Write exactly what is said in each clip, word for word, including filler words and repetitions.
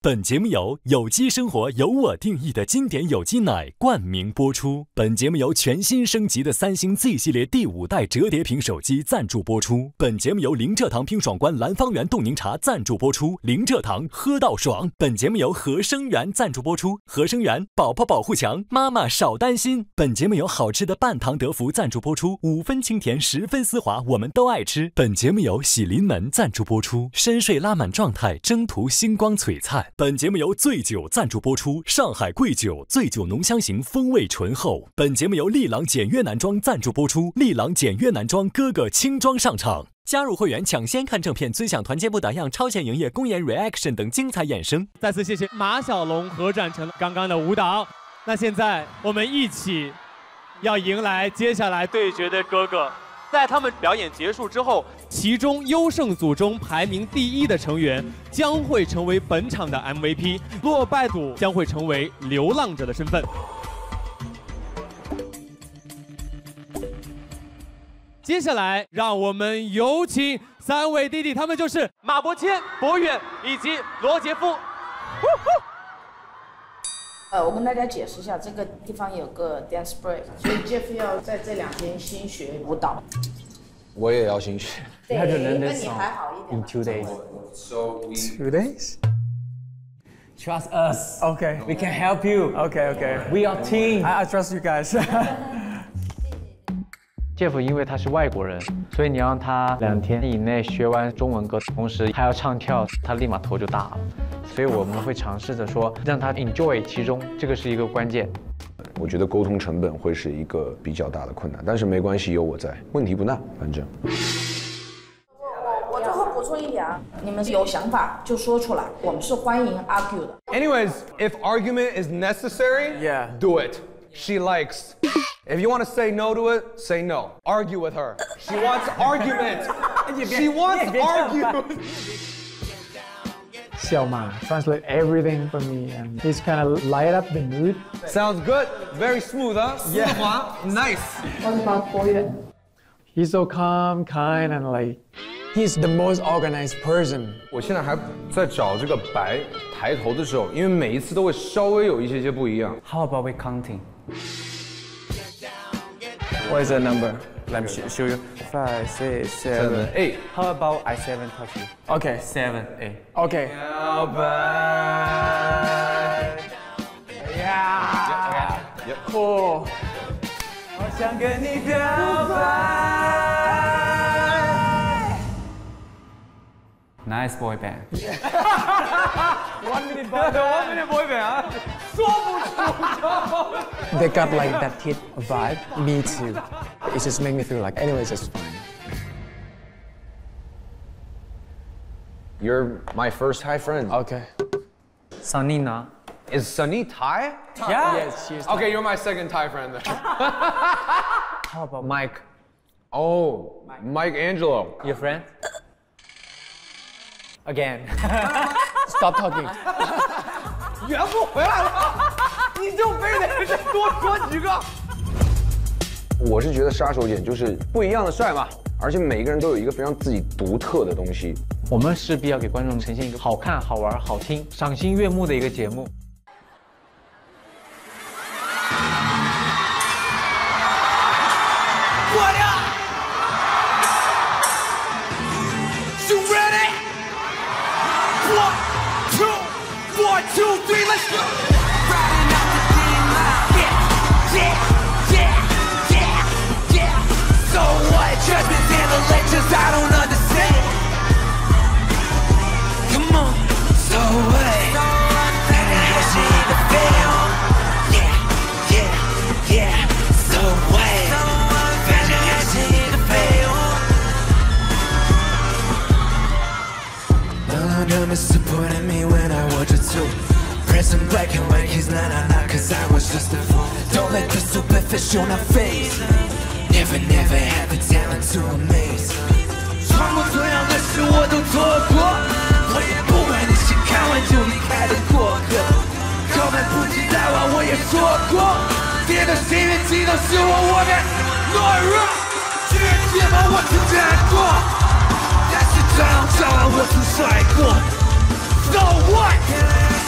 本节目由有机生活由我定义的经典有机奶冠名播出。本节目由全新升级的三星 Z 系列第五代折叠屏手机赞助播出。本节目由零蔗糖拼爽关蓝方圆冻柠茶赞助播出。零蔗糖喝到爽。本节目由合生元赞助播出。合生元，宝宝保护强，妈妈少担心。本节目由好吃的半糖德芙赞助播出。五分清甜，十分丝滑，我们都爱吃。本节目由喜临门赞助播出。深睡拉满状态，征途星光璀璨。本节目由醉酒赞助播出。上海贵酒，醉酒浓香型，风味醇厚。本节目由丽郎简约男装赞助播出。丽郎简约男装，哥哥轻装上场。加入会员抢先看正片，尊享团结不打烊、超前营业、公演 reaction 等精彩衍生。 再次谢谢马小龙和展成刚刚的舞蹈。那现在我们一起要迎来接下来对决的哥哥。在他们表演结束之后，其中优胜组中排名第一的成员将会成为本场的 M V P， 落败组将会成为流浪者的身份。接下来，让我们有请三位弟弟，他们就是马伯骞、博远以及罗杰夫。 呃，我跟大家解释一下，这个地方有个 dance break， 所以 Jeff 要在这两天新学舞蹈。 我也要新学。 对，那你还好一点。 In two days. So we... Two days? Trust us. Okay. We can help you. Okay, okay. We are team. I, I trust you guys. Jeff 因为他是外国人，所以你让他两天以内学完中文歌，同时还要唱跳，他立马头就大了。所以我们会尝试着说，让他 enjoy 其中，这个是一个关键。 我觉得沟通成本会是一个比较大的困难，但是没关系，有我在，问题不大，反正。 我我最后补充一点啊，你们有想法就说出来，我们是欢迎 argue 的。 Anyways, if argument is necessary, yeah, do it. She likes. If you want to say no to it, say no. Argue with her. She wants argument. She wants argument. 小马 translate everything for me, and he's kind of light up the mood. Sounds good. Very smooth, huh? Yeah. Nice. What about 博远? He's so calm, kind, and like he's the most organized person. 我现在还在找这个白抬头的时候，因为每一次都会稍微有一些些不一样。 How about we counting? What is the number? Let me show you. Five, six, seven, eight. How about I seven touch you? Okay. Seven, eight. Okay. 表白。 Yeah. Yep. Cool. 我想跟你表白。 Nice boy band. One minute boy band. One minute boy band 啊，说不出，知道吗 They got like that kid vibe. Me too. It just make me feel like, anyways, it's fine. You're my first Thai friend. Okay. Sunny na. Is Sunny Thai? Yeah. Yes, she's. Okay, you're my second Thai friend then. How about Mike? Oh, Mike Angelo. Your friend? Again. Stop talking. 袁父回来了，你就非得再多说几个。 我是觉得杀手锏就是不一样的帅嘛，而且每一个人都有一个非常自己独特的东西。 我们势必要给观众呈现一个好看、好玩、好听、赏心悦目的一个节目。 过了 You ready? One, two, one, two, three, let's go! Riding out the green line. Yeah, yeah, yeah, yeah, yeah. So what? Judgments and the lectures I don't understand. Come on, so what? That has to hit the film. Yeah, yeah, yeah. So what? That has to hit the film. London is supporting me when I watch it too. Pressing black and white, he's not a lot, cause I was just a fool. Don't let the superficial not fade. Never, never had the talent to amaze. 闯过这样的事我都错过，我也不管你是看完就离开的过客，根本不知道啊，我也说过，别的谁人记得是我我的懦弱，绝对把我是战过，但是这样照样我是帅过。So what?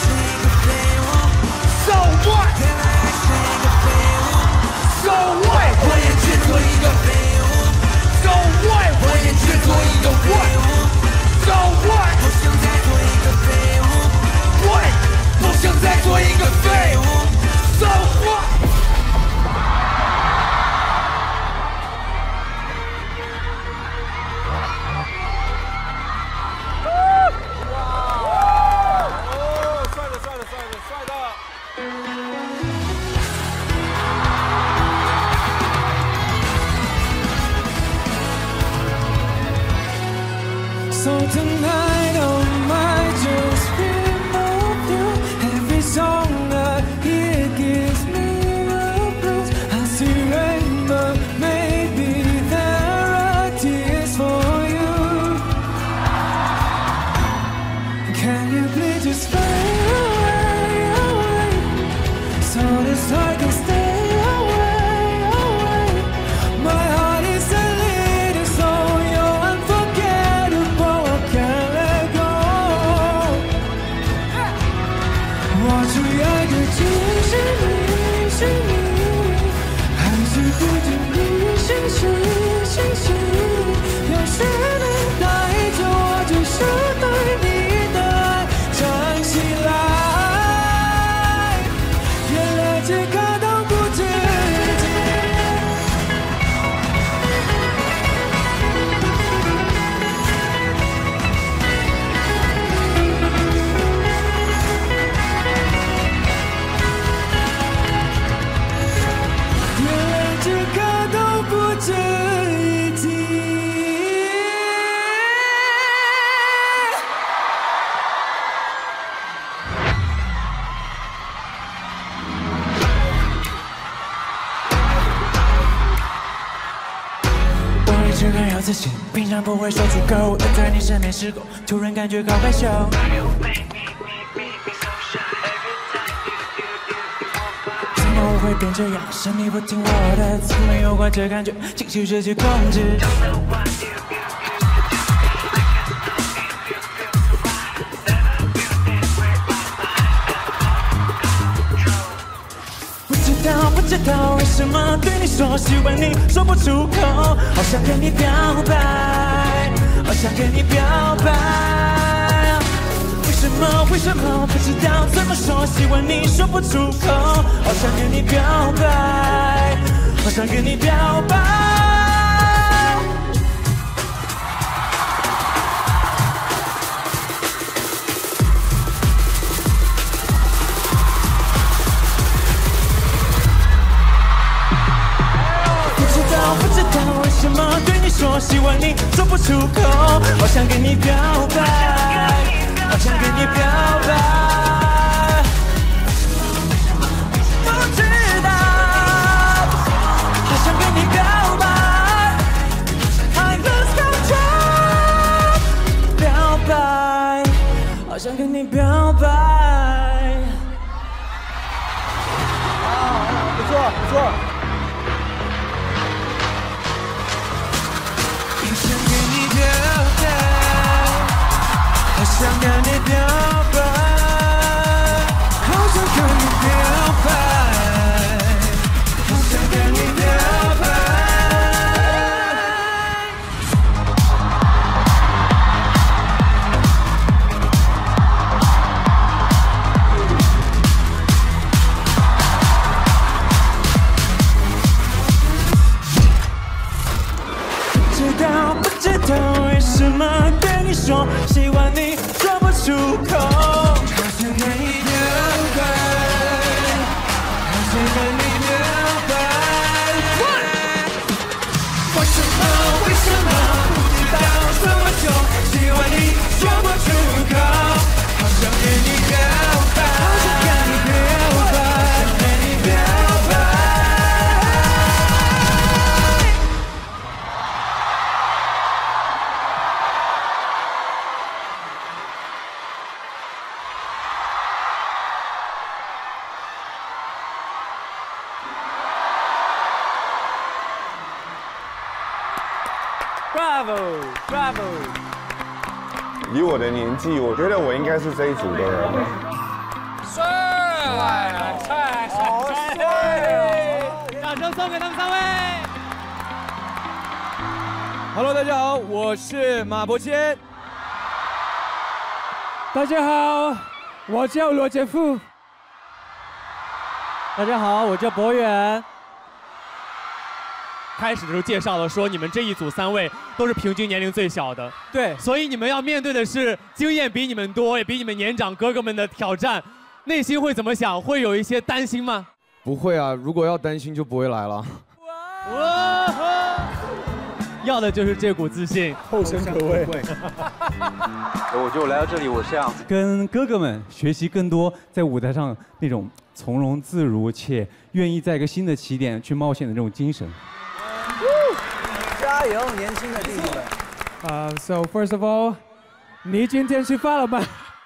So tonight, oh my, just remove you. Every song I hear gives me the blues. I see rainbow, maybe there are tears for you. Can you please just fade away, away, so this heart can stay away, away. My heart is a little so you're unforgettable, I can't let go. 我主要的只是你，是你，还是不经意心事，心事。有时你带着我，只是对你的爱站起来，原来这个都不自己。原来这个都不值一提。我一直很有自信，平常不会说出口，但在你身边时候，突然感觉好害羞。怎么我会变这样？是你不听我的，怎么有怪这感觉？情绪失去控制。不知道，不知道为什么对你说喜欢你，说不出口，好想跟你表白，好想跟你表白。为什么？为什么？不知道怎么说喜欢你，说不出口，好想跟你表白，好想跟你表白。不知道，不知道为什么对你说喜欢你，说不出口，好想跟你表白，好想跟你表白。不知道，好想跟你表白。I lose control， 表白，好想跟你表白。 不错不错。 想跟你表白，好想跟你表白，好想跟你表白，好想跟你表白。不知道，不知道为什么对你说喜欢你，说不出口，好想跟你表白，好想跟你表白。为什么？为什么？不知道怎么说喜欢你，说不出口，好想跟你表白，好想跟你表白，好想跟你表白。 Bravo Bravo。 以我的年纪，我觉得我应该是这一组的人。 帅，帅，好帅！掌声送给他们三位。Hello， 大家好，我是马伯骞。 大家好，我叫罗杰富。 大家好，我叫博远。开始的时候介绍了说，你们这一组三位都是平均年龄最小的， 对， 所以你们要面对的是经验比你们多，也比你们年长哥哥们的挑战，内心会怎么想？会有一些担心吗？ 不会啊，如果要担心就不会来了。 哇！ 要的就是这股自信， 后生可畏。 我就来到这里，我是想跟哥哥们学习更多在舞台上那种从容自如且愿意在一个新的起点去冒险的这种精神。 加油，年轻的弟弟们！ 啊、uh, ，So first of all， 你今天吃饭了吗？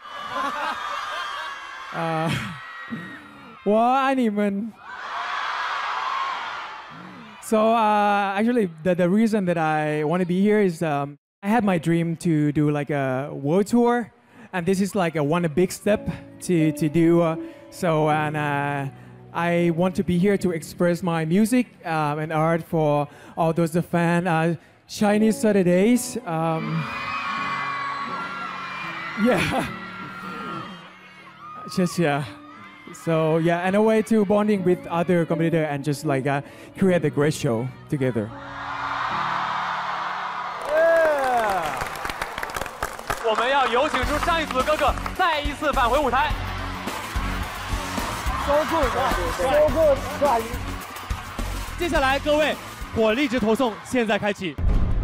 啊， uh, 我爱你们。So uh, actually, the the reason that I want to be here is um, I had my dream to do like a world tour, and this is like a one a big step to to do. Uh, so and uh, I want to be here to express my music um, and art for all those fans. Uh, Chinese Saturdays. Um, yeah. Just yeah. So yeah, and a way to bonding with other competitors and just like uh, create a great show together. Yeah. 我们要有请出上一组的哥哥再一次返回舞台。 So good, so good, so good. 接下来各位火力值投送现在开启。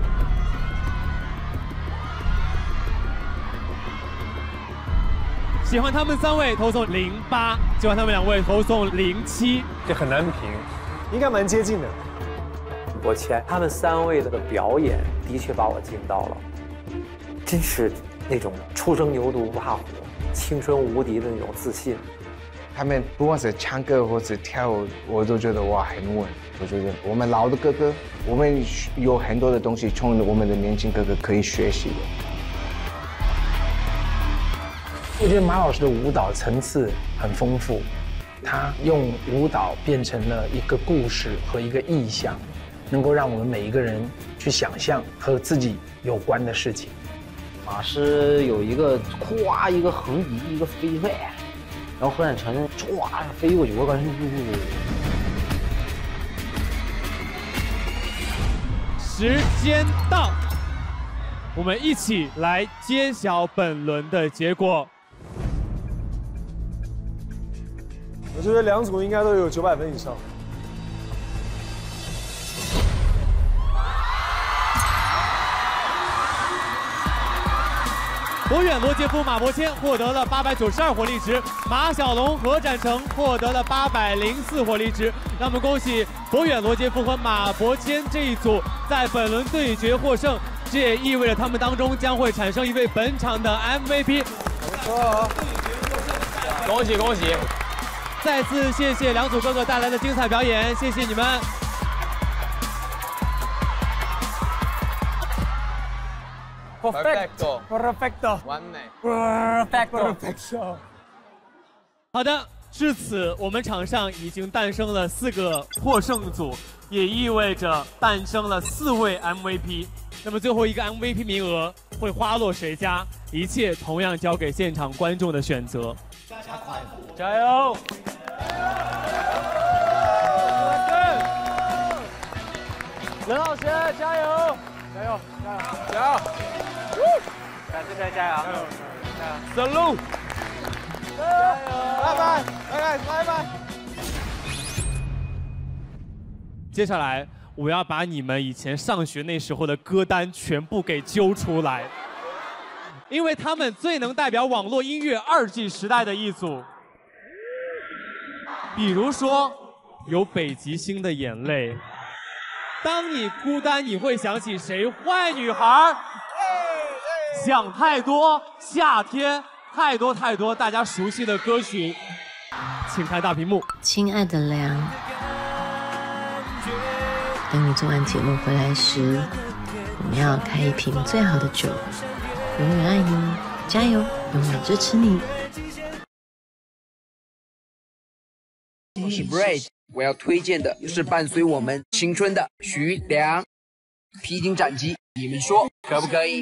喜欢他们三位投送零八，喜欢他们两位投送零七， 这很难评，应该蛮接近的。 我前他们三位的表演的确把我惊到了，真是那种初生牛犊不怕虎、青春无敌的那种自信。 他们不管是唱歌或者跳舞，我都觉得哇很稳。我觉得我们老的哥哥，我们有很多的东西从我们的年轻哥哥可以学习的。 我觉得马老师的舞蹈层次很丰富，他用舞蹈变成了一个故事和一个意象，能够让我们每一个人去想象和自己有关的事情。 马师有一个咵一个横移一个飞快，然后何展成唰飞过去，我感觉时间到，我们一起来揭晓本轮的结果。 我觉得两组应该都有九百分以上。 博远、罗杰夫、马伯骞获得了八百九十二火力值，马小龙、何展成获得了八百零四火力值。让我们恭喜博远、罗杰夫和马伯骞这一组在本轮对决获胜，这也意味着他们当中将会产生一位本场的 M V P。 不错， 恭喜恭喜！再次谢谢两组哥哥带来的精彩表演，谢谢你们。 Perfecto, perfecto， 完美 ，perfecto, perfecto。 好的，至此我们场上已经诞生了四个获胜组，也意味着诞生了四位 M V P。那么最后一个 M V P 名额会花落谁家？一切同样交给现场观众的选择。 加快， 加油！任老师，加油！加油！加油！加油！感谢大家加油！加油 ！Salute！ 加油！拜拜！拜拜！拜拜！接下来，我要把你们以前上学那时候的歌单全部给揪出来，因为他们最能代表网络音乐二 G 时代的一组。比如说，有北极星的眼泪。当你孤单，你会想起谁？坏女孩。想太多，夏天，太多太多大家熟悉的歌曲，请看大屏幕。 亲爱的梁，等你做完节目回来时，我们要开一瓶最好的酒，永远爱你，加油，永远支持你。 我是 Braid， 我要推荐的是伴随我们青春的徐良，披荆斩棘，你们说可不可以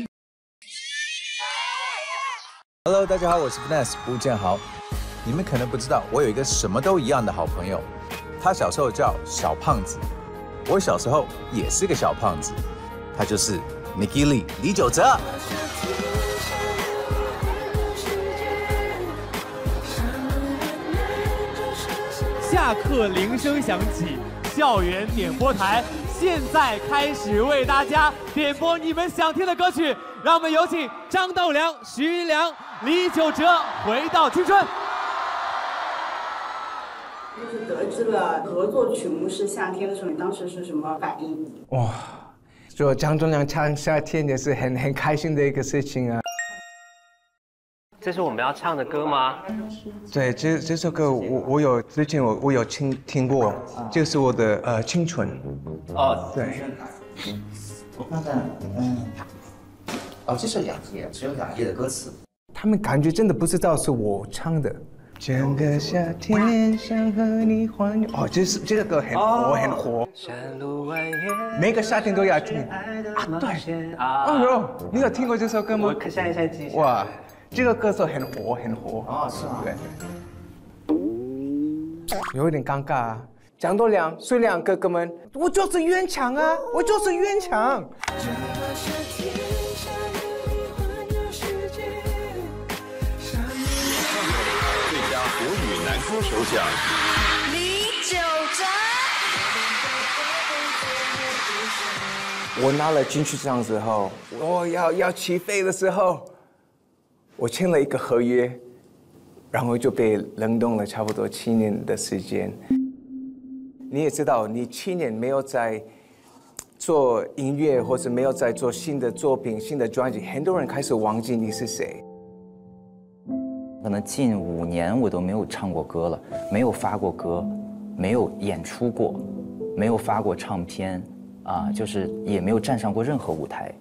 ？Hello， 大家好，我是 Finesse 吴建豪。你们可能不知道，我有一个什么都一样的好朋友，他小时候叫小胖子，我小时候也是个小胖子，他就是 Nicky Lee 李玖哲。 下课铃声响起，校园点播台， 现在开始为大家点播你们想听的歌曲，让我们有请张栋梁、徐良、李玖哲回到青春。 就是得知了合作曲目是《夏天》的时候，你当时是什么反应？ 哇，就张栋梁唱《夏天》也是很很开心的一个事情啊。 这是我们要唱的歌吗？ 对，这这首歌我我有之前我我有听听过，这是我的呃青春。 哦， 对。 我看看，嗯，哦，这是两页，只有两页的歌词。 他们感觉真的不知道是我唱的。整个夏天想和你环游。哦，这是这个歌很火很火，每个夏天都要听。啊，对。哦哟，你有听过这首歌吗？ 我现在现在记一下。 哇，这个歌手很火很火。 哦，是吗？ 对。有一点尴尬啊。张栋梁、徐良哥哥们，我就是原唱啊，我就是原唱。 国语男歌手奖， 李玖哲。 我拿了金曲奖之后，我要要起飞的时候，我签了一个合约，然后就被冷冻了差不多七年的时间。你也知道，你七年没有在做音乐，或者没有在做新的作品、新的专辑，很多人开始忘记你是谁。 可能近五年我都没有唱过歌了，没有发过歌，没有演出过，没有发过唱片，啊，就是也没有站上过任何舞台。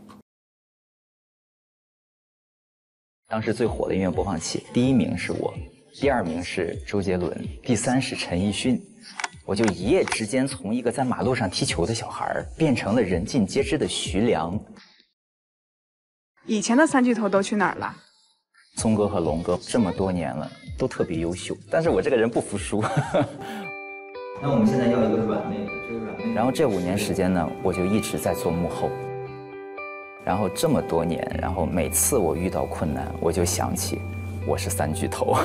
当时最火的音乐播放器，第一名是我，第二名是周杰伦，第三是陈奕迅。我就一夜之间从一个在马路上踢球的小孩，变成了人尽皆知的徐良。 以前的三巨头都去哪儿了？ 聪哥和龙哥这么多年了，都特别优秀，但是我这个人不服输。 那我们现在要一个软妹的，这个软妹。 然后这五年时间呢，我就一直在做幕后。然后这么多年，然后每次我遇到困难，我就想起我是三巨头。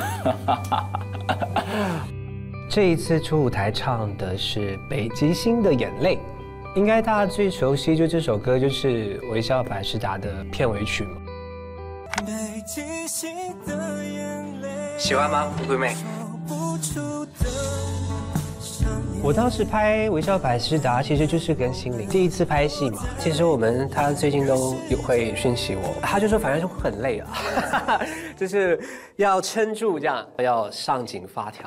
这一次出舞台唱的是北极星的眼泪，应该大家最熟悉就这首歌，就是《微笑百事达》的片尾曲嘛。喜欢吗，乌龟妹？我当时拍《微笑百事达》，其实就是跟心灵第一次拍戏嘛。其实我们他最近都有会讯息我，他就说反正就很累啊，就是要撑住这样，要上紧发条。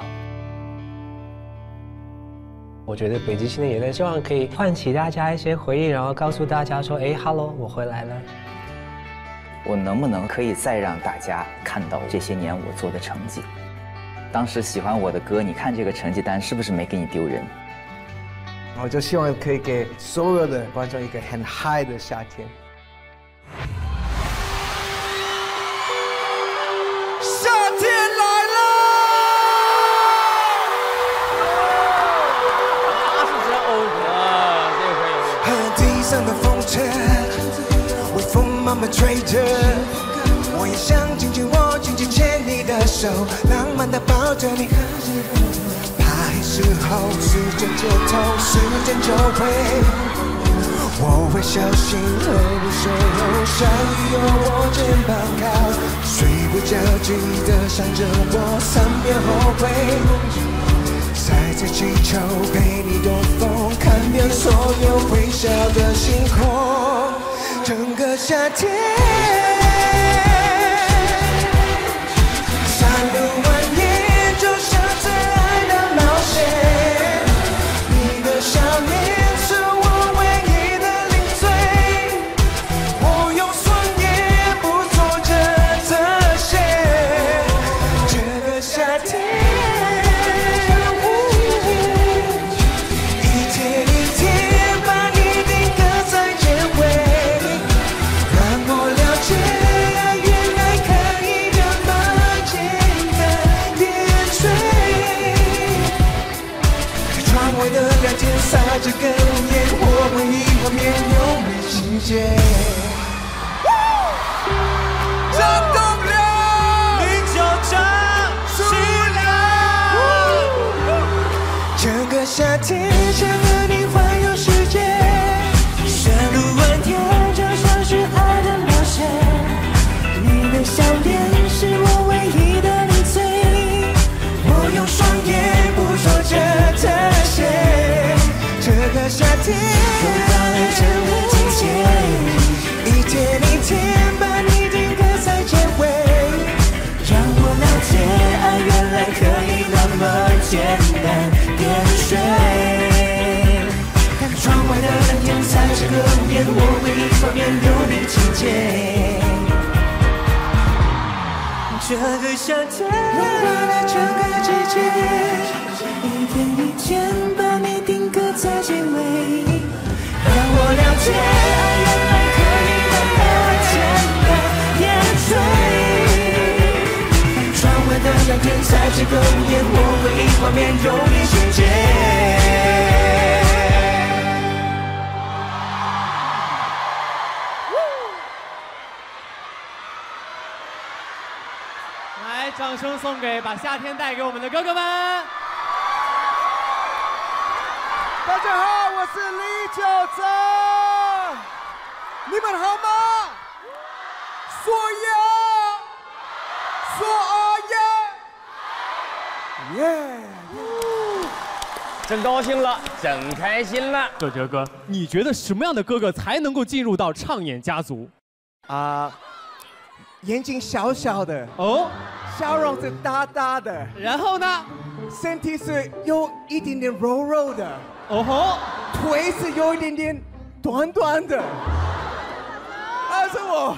我觉得北极星的眼泪希望可以唤起大家一些回忆，然后告诉大家说，哎 ，Hello， 我回来了。 我能不能可以再让大家看到这些年我做的成绩？当时喜欢我的歌，你看这个成绩单是不是没给你丢人？ 我就希望可以给所有的观众一个很嗨的夏天。 夏天来了！ 他是真欧啊，这个可以。 和地上的风尘，微风慢慢吹着，我也想紧紧握紧紧牵你的手，浪漫的抱着你。怕时候时间接头，时间就会，我会小心呵护守候，下雨有我肩膀靠，睡不着记得想着我，三秒后悔，踩着气球陪你兜风，看遍所有微笑的星空，整个夏天。撒着根烟，我们以后面有没世界。张栋梁、李玖哲、徐良，整个夏天想和你环游世界。 简单点缀。看窗外的蓝天，在这个午夜，我为你画面留名情节。这个夏天，融化了整个季节，一天一天把你定格在结尾。让我了解，爱原来可以那么简单点缀。窗外的蓝天，在这个午夜，我为画面留名情节。 来，掌声送给把夏天带给我们的哥哥们。 大家好，我是李玖哲，你们好吗？说呀，说啊呀，耶！ 真高兴了，真开心了。 玖哲哥，你觉得什么样的哥哥才能够进入到唱演家族？ 啊、眼睛小小的哦， 笑容是大大的， 然后呢， 身体是有一点点柔柔的。 哦吼， 腿是有一点点短短的，那是我。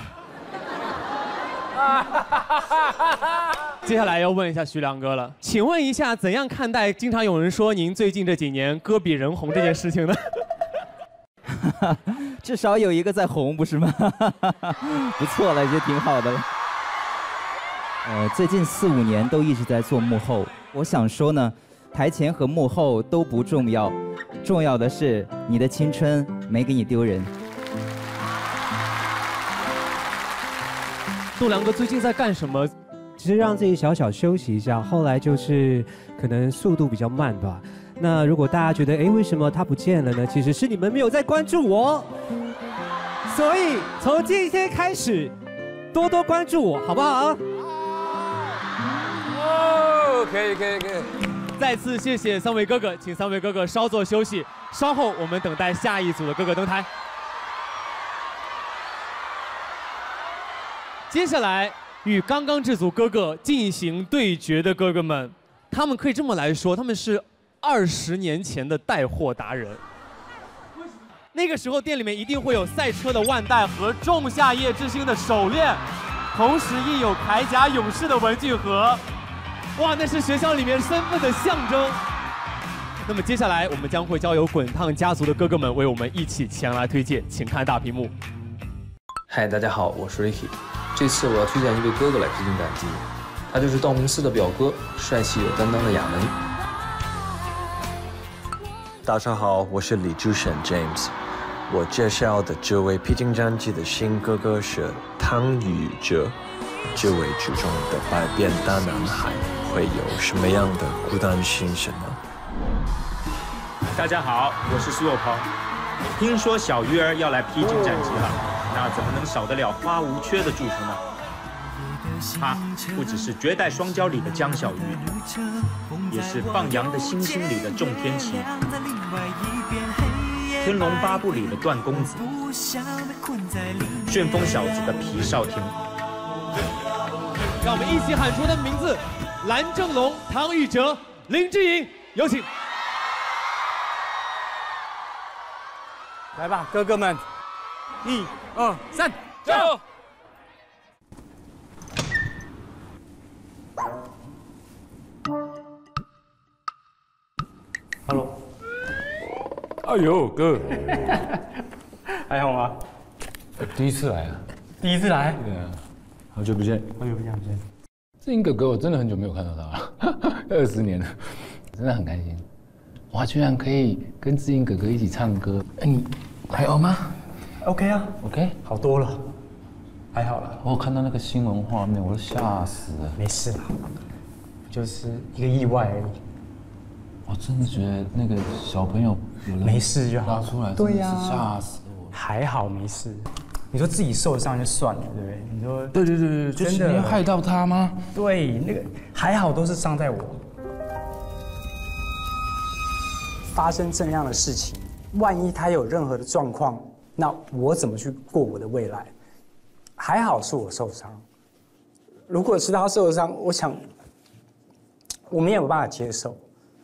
接下来要问一下徐良哥了，请问一下，怎样看待经常有人说您最近这几年歌比人红这件事情呢？ 至少有一个在红，不是吗？不错了，也挺好的了。呃，最近四五年都一直在做幕后，我想说呢。台前和幕后都不重要，重要的是你的青春没给你丢人。 度良哥最近在干什么？ 只是让自己小小休息一下，后来就是可能速度比较慢吧。那如果大家觉得，哎，为什么他不见了呢？其实是你们没有在关注我，所以从今天开始，多多关注我，好不好？ 哦，可以可以可以。 再次谢谢三位哥哥，请三位哥哥稍作休息，稍后我们等待下一组的哥哥登台。接下来与刚刚这组哥哥进行对决的哥哥们，他们可以这么来说，他们是二十年前的带货达人。那个时候店里面一定会有赛车的腕带和仲夏夜之星的手链，同时印有铠甲勇士的文具盒。哇，那是学校里面身份的象征。那么接下来，我们将会交由滚烫家族的哥哥们为我们一起前来推荐，请看大屏幕。 嗨，大家好，我是 Ricky。这次我要推荐一位哥哥来披荆斩棘，他就是道明寺的表哥，帅气有担当的亚门。 大家好，我是李志贤 James。我介绍的这位披荆斩棘的新哥哥是汤宇哲。这位剧中的百变大男孩会有什么样的孤单心声呢？ 大家好，我是苏有朋。听说小鱼儿要来披荆斩棘了，那怎么能少得了花无缺的祝福呢？他不只是绝代双骄里的江小鱼，也是放羊的星星里的仲天齐，天龙八部里的段公子，旋风小子的皮少廷。 让我们一起喊出他的名字：蓝正龙、唐禹哲、林志颖，有请。 来吧，哥哥们，一、二、三，加油！ Hello， 哎呦哥，还好吗？第一次来啊， 第一次来， 对啊，好久不见， 好久不见，不见。 志颖哥哥，我真的很久没有看到他了，二十年了，真的很开心。哇，居然可以跟志颖哥哥一起唱歌，哎，你还好吗 ？OK 啊 ，OK， 好多了，还好了。 我看到那个新闻画面，我都吓死了。 没事啦，就是一个意外而已。 我真的觉得那个小朋友有没事就好， 拉出来， 对呀， 吓死我！ 还好没事。你说自己受伤就算了，对不对？你说对对对对，真的你要害到他吗？ 对，那个还好都是伤在我。发生这样的事情，万一他有任何的状况，那我怎么去过我的未来？还好是我受伤，如果是他受伤，我想我们也有办法接受。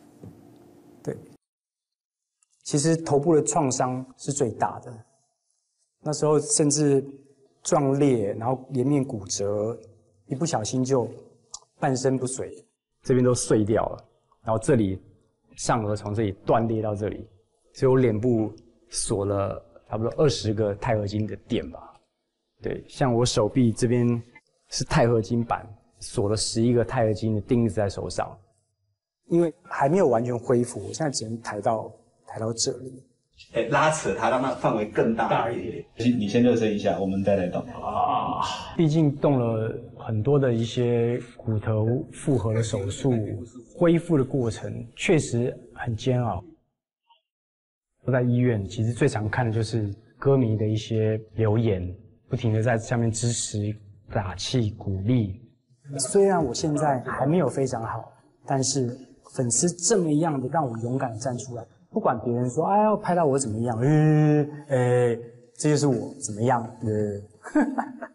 其实头部的创伤是最大的，那时候甚至撞裂，然后颜面骨折，一不小心就半身不遂，这边都碎掉了，然后这里上颚从这里断裂到这里，所以我脸部锁了差不多二十个钛合金的点吧。对，像我手臂这边是钛合金板，锁了十一个钛合金的钉子在手上，因为还没有完全恢复，我现在只能抬到抬到这里。 哎，拉扯它，让它范围更大一点。你先热身一下，我们再来动。啊， 毕竟动了很多的一些骨头复合的手术，恢复的过程确实很煎熬。在医院，其实最常看的就是歌迷的一些留言，不停的在下面支持、打气、鼓励。虽然我现在还没有非常好，但是粉丝这么样的让我勇敢站出来。不管别人说，哎呀，拍到我怎么样，呃，呃，这就是我怎么样，呃，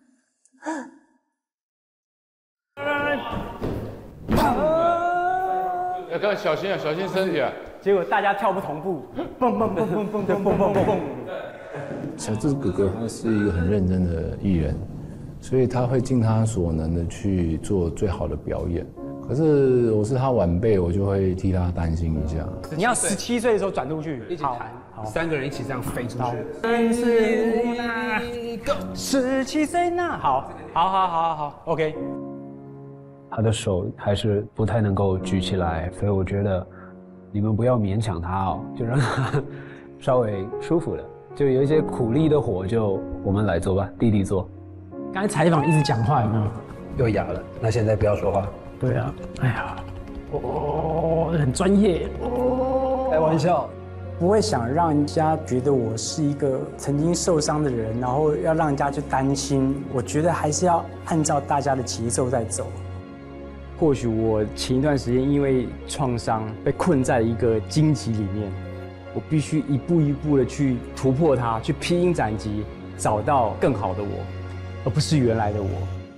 要看小心啊，小心身体啊！ 结果大家跳不同步，蹦蹦蹦蹦蹦蹦蹦蹦蹦。 小智哥哥他是一个很认真的艺人，所以他会尽他所能的去做最好的表演。可是我是他晚辈，我就会替他担心一下。 你要十七岁的时候转出去， 一起弹，三个人一起这样飞出去。 三四五那，Go！ 十七岁那，好，好，好，好，好 ，OK。 他的手还是不太能够举起来，所以我觉得你们不要勉强他哦，就让他稍微舒服的，就有一些苦力的活就我们来做吧，弟弟做。 刚才采访一直讲话有没有？ 又哑了，那现在不要说话。 对啊，哎呀，哦，很专业，哦， 开玩笑， 不会想让人家觉得我是一个曾经受伤的人，然后要让人家去担心。我觉得还是要按照大家的节奏在走。或许我前一段时间因为创伤被困在一个荆棘里面，我必须一步一步的去突破它，去披荆斩棘，找到更好的我，而不是原来的我。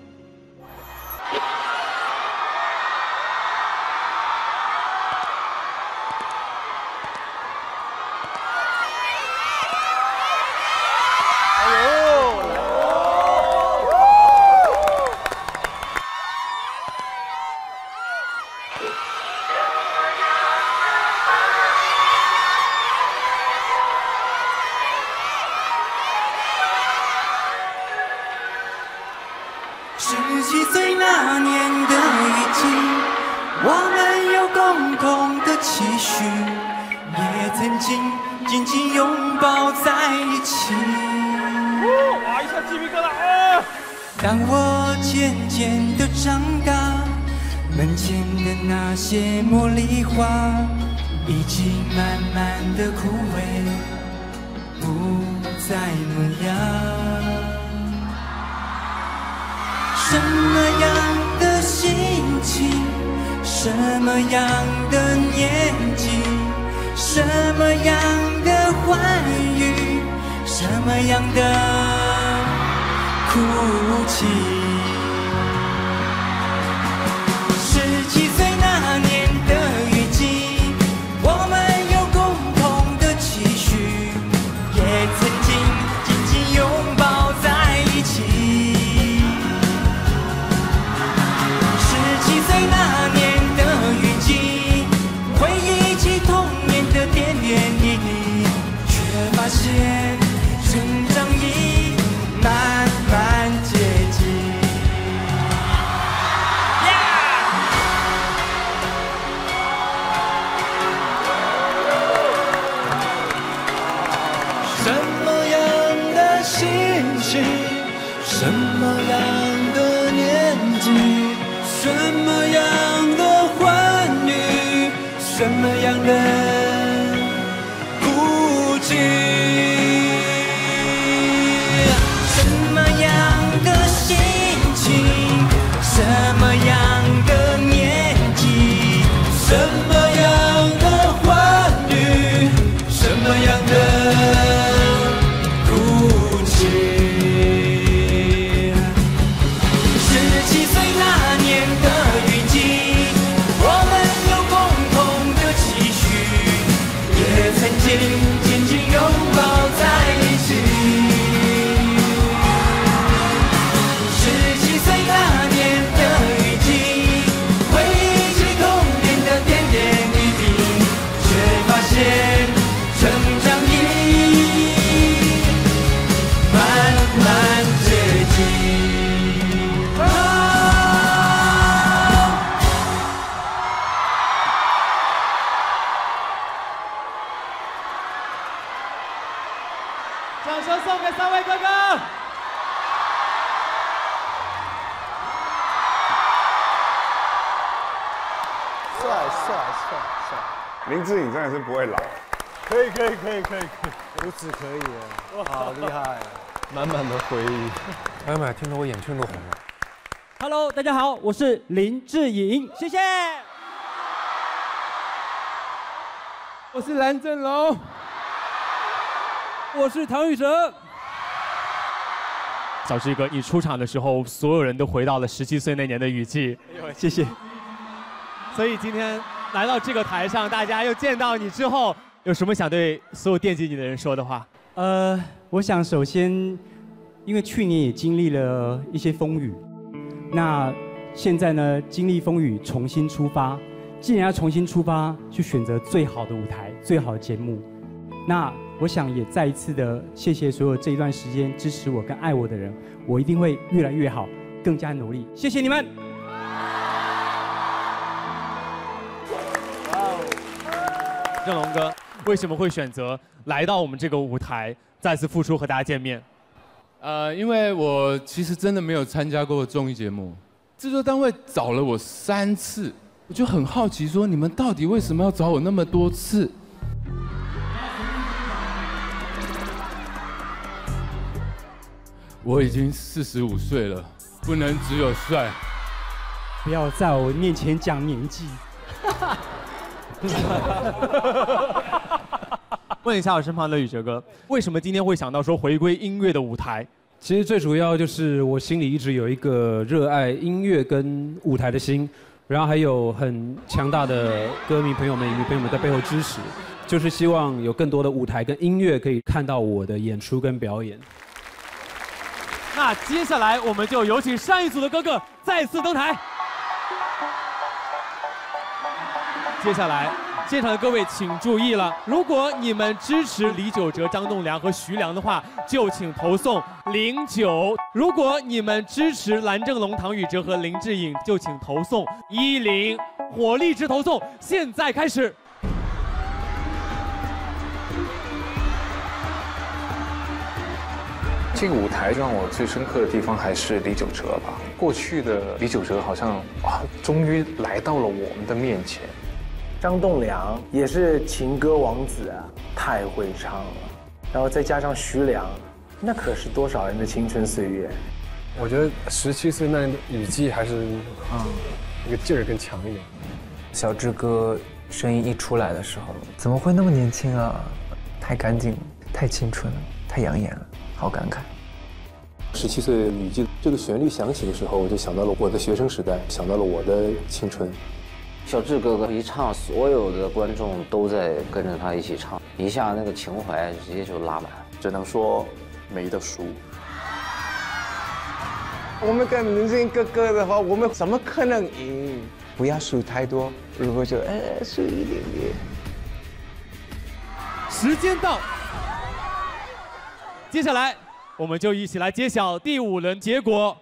十七岁那年的雨季，我们有共同的期许，也曾经紧紧拥抱在一起。 哇，一下鸡皮疙瘩啊！ 当我渐渐的长大，门前的那些茉莉花已经慢慢的枯萎，不再萌芽。什么样的心情，什么样的年纪，什么样的欢愉，什么样的哭泣。十七岁那年的雨季，我们有共同的期许，也曾经紧紧拥抱在一起。那年的雨季，回忆起童年的点点滴滴，却发现成长已慢慢接近。什么样的心情，什么样的年纪，什么样的欢愉，什么样的孤寂，什么样的心情，什么样的年纪，什么样的欢愉，什么样的孤寂。曾经帅帅帅！ 林志颖真的是不会老。 可以可以可以可以可以，如此可以耶，好厉害，满满的回忆。 哎呀妈呀，听得我眼圈都红了。 Hello， 大家好，我是林志颖，谢谢。 我是蓝正龙， 我是唐禹哲。 小志哥，你出场的时候，所有人都回到了十七岁那年的雨季。 谢谢。 所以今天来到这个台上，大家又见到你之后，有什么想对所有惦记你的人说的话？ 呃，我想首先，因为去年也经历了一些风雨，那现在呢，经历风雨，重新出发。既然要重新出发，去选择最好的舞台、最好的节目，那我想也再一次的谢谢所有这一段时间支持我跟爱我的人，我一定会越来越好，更加努力。谢谢你们。 正龙哥，为什么会选择来到我们这个舞台，再次复出和大家见面？ 呃，因为我其实真的没有参加过综艺节目，制作单位找了我三次。我就很好奇，说你们到底为什么要找我那么多次？我已经四十五岁了，不能只有帅。 不要在我面前讲年纪。 问一下我身旁的宇哲哥，为什么今天会想到说回归音乐的舞台？ 其实最主要就是我心里一直有一个热爱音乐跟舞台的心。然后还有很强大的歌迷朋友们、影迷朋友们在背后支持，就是希望有更多的舞台跟音乐可以看到我的演出跟表演。 那接下来我们就有请上一组的哥哥再次登台。接下来，现场的各位请注意了，如果你们支持李玖哲、张栋梁和徐良的话，就请投送零九；如果你们支持蓝正龙、唐禹哲和林志颖，就请投送一零。火力值投送，现在开始。 这个舞台让我最深刻的地方还是李玖哲吧。过去的李玖哲好像啊，终于来到了我们的面前。 张栋梁也是情歌王子啊，太会唱了。然后再加上徐良，那可是多少人的青春岁月。 我觉得十七岁那年的雨季还是啊，那个劲儿更强一点。 小志哥声音一出来的时候，怎么会那么年轻啊？太干净，太青春了，太养眼了，好感慨。 十七岁的雨季这个旋律响起的时候，我就想到了我的学生时代，想到了我的青春。 小志哥哥一唱，所有的观众都在跟着他一起唱，一下那个情怀直接就拉满。 只能说没得输。 我们跟林志颖哥哥的话，我们怎么可能赢？不要输太多，如果就呃输一点点。 时间到，接下来我们就一起来揭晓第五轮结果。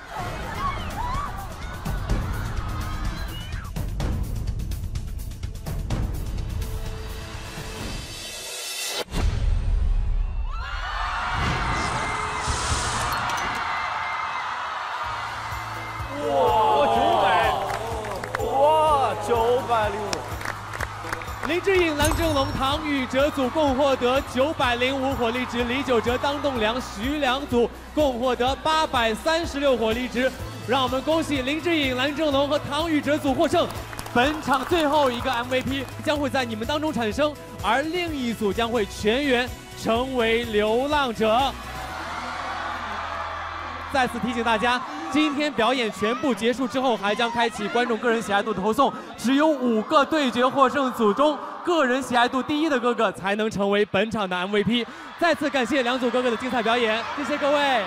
林志颖、蓝正龙、唐禹哲组共获得九百零五火力值，李玖哲、张栋梁、徐良组共获得八百三十六火力值。让我们恭喜林志颖、蓝正龙和唐禹哲组获胜。本场最后一个 M V P 将会在你们当中产生，而另一组将会全员成为流浪者。再次提醒大家，今天表演全部结束之后，还将开启观众个人喜爱度的投送，只有五个对决获胜组中，个人喜爱度第一的哥哥才能成为本场的 M V P。再次感谢两组哥哥的精彩表演，谢谢各位。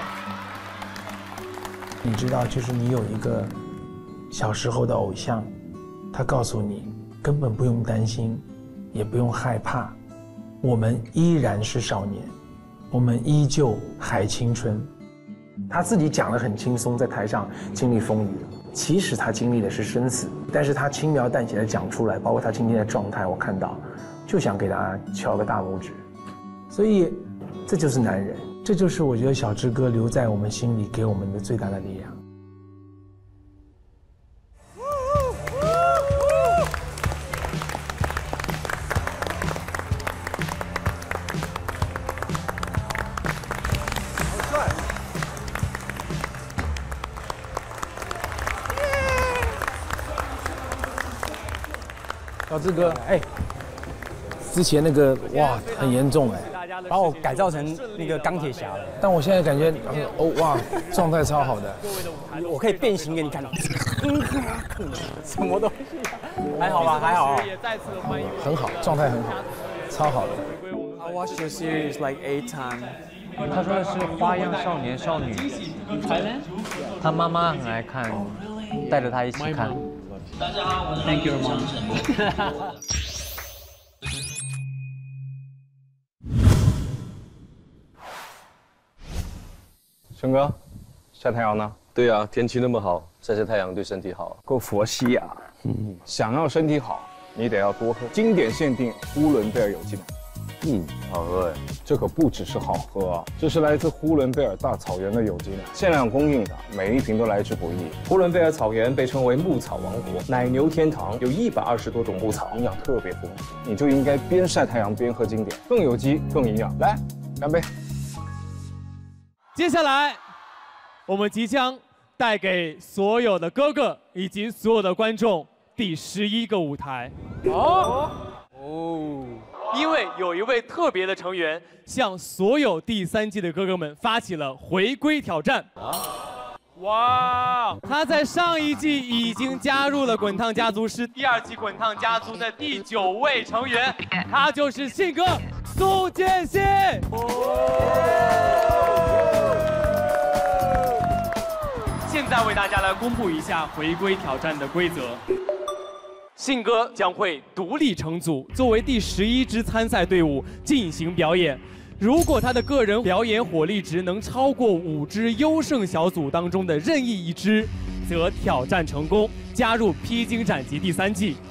你知道，就是你有一个小时候的偶像，他告诉你根本不用担心，也不用害怕，我们依然是少年，我们依旧还青春。他自己讲得很轻松，在台上经历风雨，其实他经历的是生死，但是他轻描淡写的讲出来，包括他今天的状态，我看到就想给他敲个大拇指。所以这就是男人，这就是我觉得小志哥留在我们心里给我们的最大的力量。 小志哥，哎，之前那个哇很严重哎， 把我改造成那个钢铁侠了。 但我现在感觉哦哇，状态超好的， 我可以变形给你看。什么东西？还好吧，还好。 很好，状态很好，超好的。 I watched your series like eight times. 他说的是《花样少年少女》，他妈妈很爱看，带着他一起看。 大家好，我是 Thank you, Mom。 轩哥，晒太阳呢？ 对啊，天气那么好，晒晒太阳对身体好。 够佛系啊！嗯，想要身体好，你得要多喝经典限定呼伦贝尔有机奶。 嗯，好喝哎！ 这可不只是好喝啊，这是来自呼伦贝尔大草原的有机奶，限量供应的，每一瓶都来之不易。 呼伦贝尔草原被称为牧草王国，奶牛天堂，有一百二十多种牧草， 营养特别丰富，你就应该边晒太阳边喝经典，更有机更营养。来，干杯！ 接下来，我们即将带给所有的哥哥以及所有的观众第十一个舞台。哦哦。因为有一位特别的成员向所有第三季的哥哥们发起了回归挑战。哇！他在上一季已经加入了滚烫家族，是第二季滚烫家族的第九位成员，他就是信哥苏建信。现在为大家来公布一下回归挑战的规则。信哥将会独立成组，作为第十一支参赛队伍进行表演。如果他的个人表演火力值能超过五支优胜小组当中的任意一支，则挑战成功，加入披荆斩棘第三季。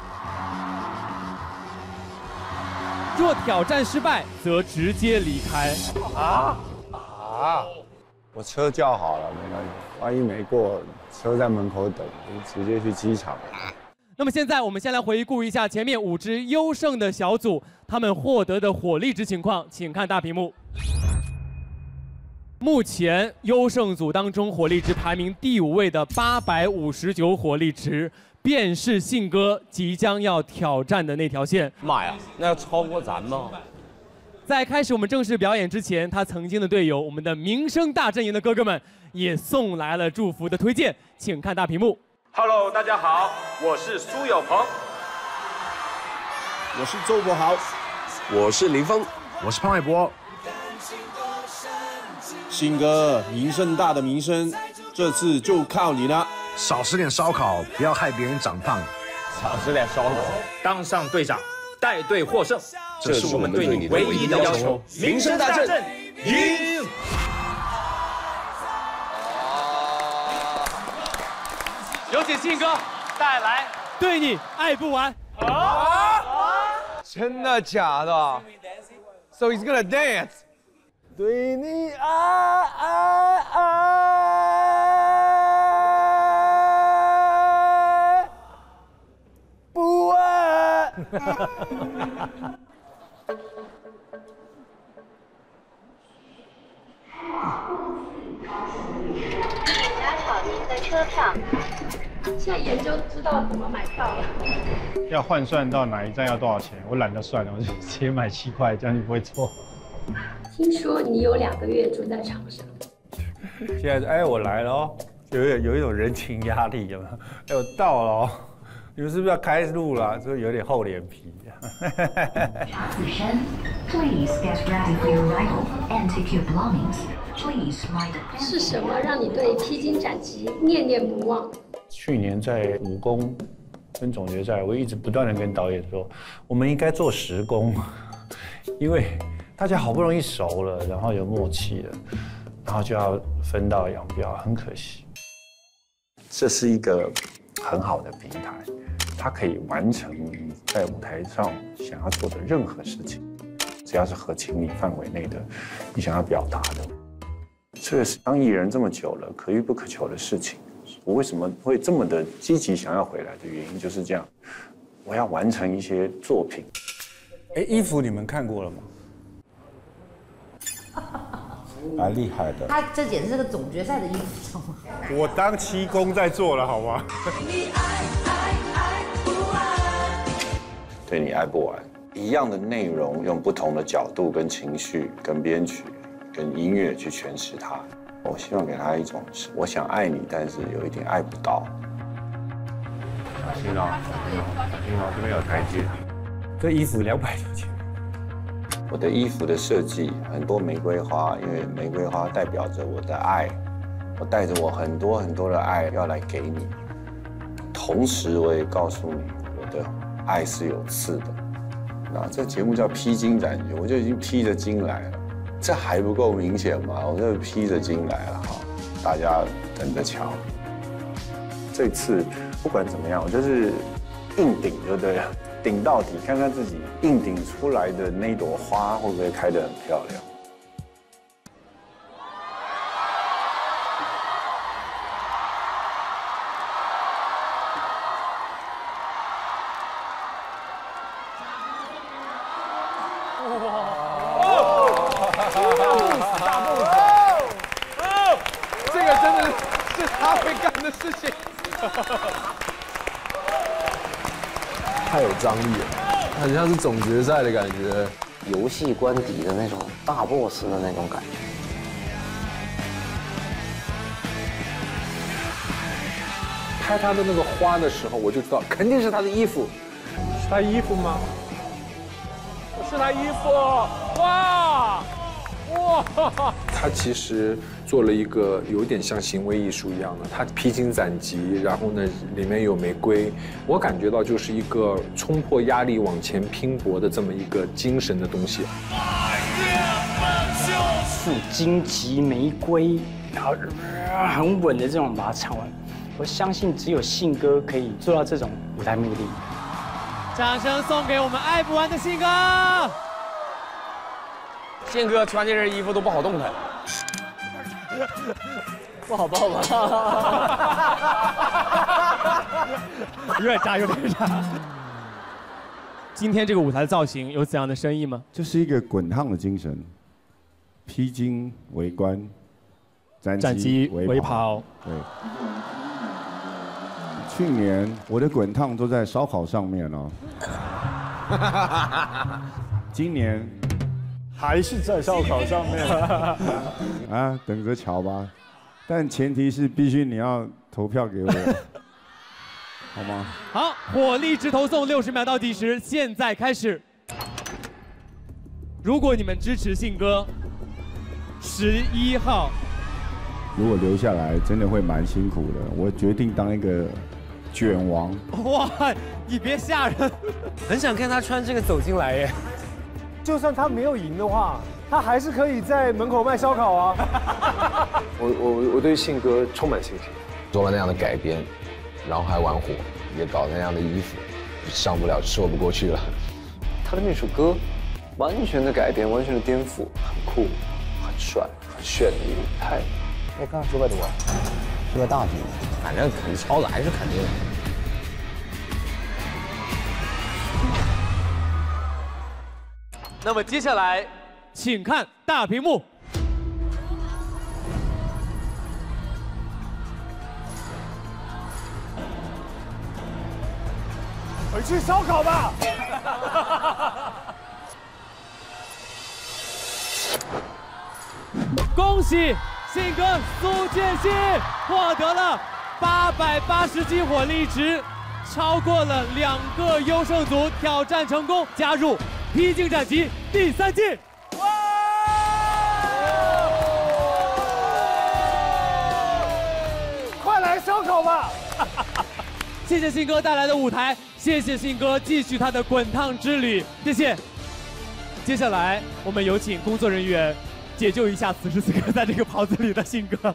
若挑战失败，则直接离开。 啊啊！我车叫好了，没关系，万一没过，车在门口等，就直接去机场。 那么现在我们先来回顾一下前面五支优胜的小组，他们获得的火力值情况，请看大屏幕。目前优胜组当中火力值排名第五位的八百五十九火力值，便是信哥即将要挑战的那条线。 妈呀，那要超过咱吗？ 在开始我们正式表演之前，他曾经的队友，我们的名声大阵营的哥哥们，也送来了祝福的推荐，请看大屏幕。 Hello， 大家好，我是苏有朋， 我是周柏豪， 我是林峰， 我是潘玮柏。信哥，名声大的名声，这次就靠你了。 少吃点烧烤，不要害别人长胖。 少吃点烧烤，当上队长，带队获胜，这是我们对你唯一的要求。名声大振，赢！ 有请信哥带来《对你爱不完》。 啊！真的假的 ？So he's gonna dance。对你爱爱爱不完。 加草您的车票。现在研究知道怎么买票了。 要换算到哪一站要多少钱，我懒得算了，我就直接买七块，这样就不会错。 听说你有两个月住在场上。 现在哎，我来了哦，有有有一种人情压力，有没有？哎，我到了哦，你们是不是要开路了？所以有点厚脸皮。 查子山 ，Please get ready for your arrival and take your belongings. Please ride. 是什么让你对披荆斩棘念念不忘？ 去年在武功跟总决赛，我一直不断的跟导演说，我们应该做十功，因为大家好不容易熟了，然后有默契了，然后就要分道扬镳，很可惜。这是一个很好的平台，它可以完成你在舞台上想要做的任何事情，只要是合情理范围内的，你想要表达的。这是当艺人这么久了，可遇不可求的事情。我为什么会这么的积极想要回来的原因就是这样，我要完成一些作品。哎，衣服你们看过了吗？蛮厉害的。 他这简直是个总决赛的衣服。 我当七公在做了，好吗？ 对你爱不完。一样的内容，用不同的角度、跟情绪、跟编曲、跟音乐去诠释它。我希望给他一种，我想爱你，但是有一点爱不到。 小心哦，小心哦，小心哦，这边有台阶。这衣服两百多钱。 我的衣服的设计很多玫瑰花，因为玫瑰花代表着我的爱，我带着我很多很多的爱要来给你，同时我也告诉你，我的爱是有刺的。那这节目叫披荆斩棘，我就已经披着荆来了，这还不够明显吗？我这披着荆来了哈，大家等着瞧。这次不管怎么样，我就是硬顶就对了。顶到底，看看自己硬顶出来的那朵花会不会开得很漂亮。 大 boss， 这个真的是他会干的事情。 太有张力了，很像是总决赛的感觉， 游戏官邸的那种大 boss 的那种感觉。 拍他的那个花的时候，我就知道肯定是他的衣服。 是他衣服吗？是他衣服！哇哇！ 他其实做了一个有点像行为艺术一样的，他披荆斩棘，然后呢里面有玫瑰，我感觉到就是一个冲破压力往前拼搏的这么一个精神的东西。 负荆棘玫瑰，然后、呃、很稳的这种把它唱完，我相信只有信哥可以做到这种舞台魅力。 掌声送给我们爱不完的信哥。 信哥穿这身衣服都不好动弹。 不好抱吧？有点炸，有点炸。今天这个舞台的造型有怎样的深意吗？ 就是一个滚烫的精神，披荆为冠，斩棘为袍。对。去年我的滚烫都在烧烤上面哦。今年。 还是在烧烤上面啊，等着瞧吧。但前提是必须你要投票给我，好吗？ 好，火力值投送六十秒倒计时，现在开始。如果你们支持信哥，十一号。 如果留下来，真的会蛮辛苦的。我决定当一个卷王。 哇，你别吓人！ 很想看他穿这个走进来耶。就算他没有赢的话，他还是可以在门口卖烧烤啊！ 我我我对信哥充满信心， 做了那样的改编，然后还玩火，也搞那样的衣服，上不了，说不过去了。 他的那首歌，完全的改编，完全的颠覆，很酷、很帅、很炫的一个舞台。 哎，刚刚九百多，是个大题，反正肯定抄的还是肯定的。 那么接下来，请看大屏幕。 回去烧烤吧。 恭喜信哥苏建信获得了八百八十斤火力值，超过了两个优胜组，挑战成功，加入披荆斩棘第三季。 快来烧烤吧！ 谢谢信哥带来的舞台，谢谢信哥继续他的滚烫之旅，谢谢。接下来我们有请工作人员解救一下此时此刻在这个袍子里的信哥。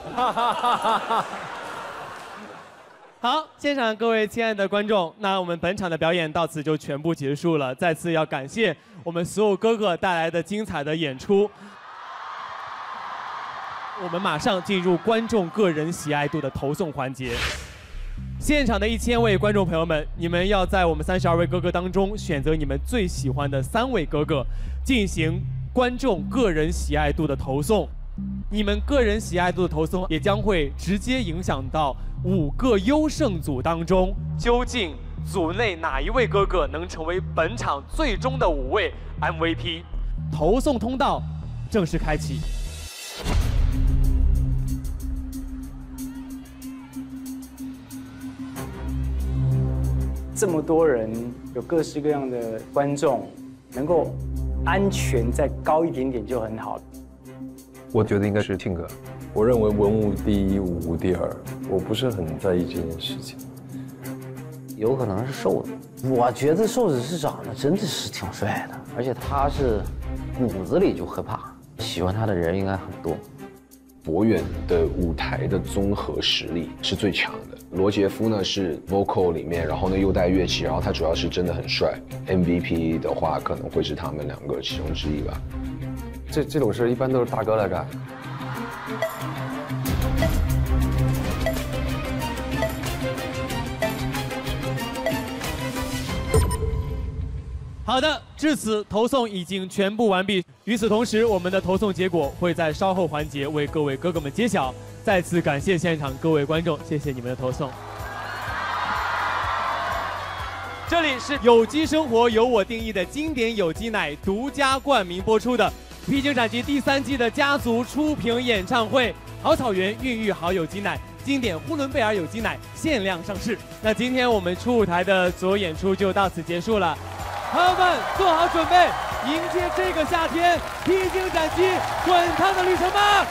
好，现场各位亲爱的观众，那我们本场的表演到此就全部结束了。再次要感谢我们所有哥哥带来的精彩的演出。我们马上进入观众个人喜爱度的投送环节。现场的一千位观众朋友们，你们要在我们三十二位哥哥当中选择你们最喜欢的三位哥哥，进行观众个人喜爱度的投送。你们个人喜爱度的投送也将会直接影响到五个优胜组当中究竟组内哪一位哥哥能成为本场最终的五位 M V P。投送通道正式开启。 这么多人，有各式各样的观众，能够安全再高一点点就很好。 我觉得应该是庆哥。我认为文物第一，武无第二。我不是很在意这件事情。 有可能是瘦子，我觉得瘦子是长得真的是挺帅的，而且他是骨子里就害怕，喜欢他的人应该很多。 博远的舞台的综合实力是最强的。罗杰夫呢是 vocal 里面，然后呢又带乐器，然后他主要是真的很帅。M V P 的话可能会是他们两个其中之一吧。 这这种事一般都是大哥来干。 好的，至此投送已经全部完毕。与此同时，我们的投送结果会在稍后环节为各位哥哥们揭晓。再次感谢现场各位观众，谢谢你们的投送。这里是有机生活由我定义的经典有机奶独家冠名播出的《披荆斩棘》第三季的家族出品演唱会，好草原孕育好有机奶。经典呼伦贝尔有机奶限量上市。那今天我们初舞台的所有演出就到此结束了。朋友们，做好准备，迎接这个夏天披荆斩棘、滚烫的旅程吧！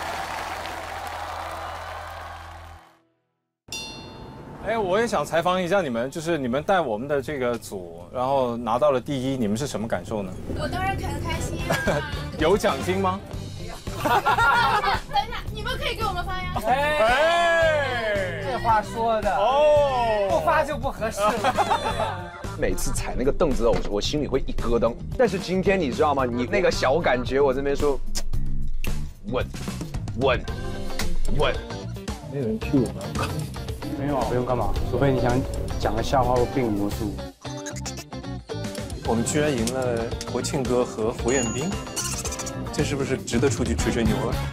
哎，我也想采访一下你们，就是你们带我们的这个组，然后拿到了第一，你们是什么感受呢？ 我当然很开心。 有奖金吗？ 等一下，你们可以给我们发呀。 哎， 这话说的哦，不发就不合适了。 每次踩那个凳子，我我心里会一咯噔。但是今天你知道吗？你那个小感觉，我这边说稳稳稳， 没有人去我们。没有啊，不用干嘛，除非你想讲个笑话或变魔术。 我们居然赢了国庆哥和胡彦斌，这是不是值得出去吹吹牛了？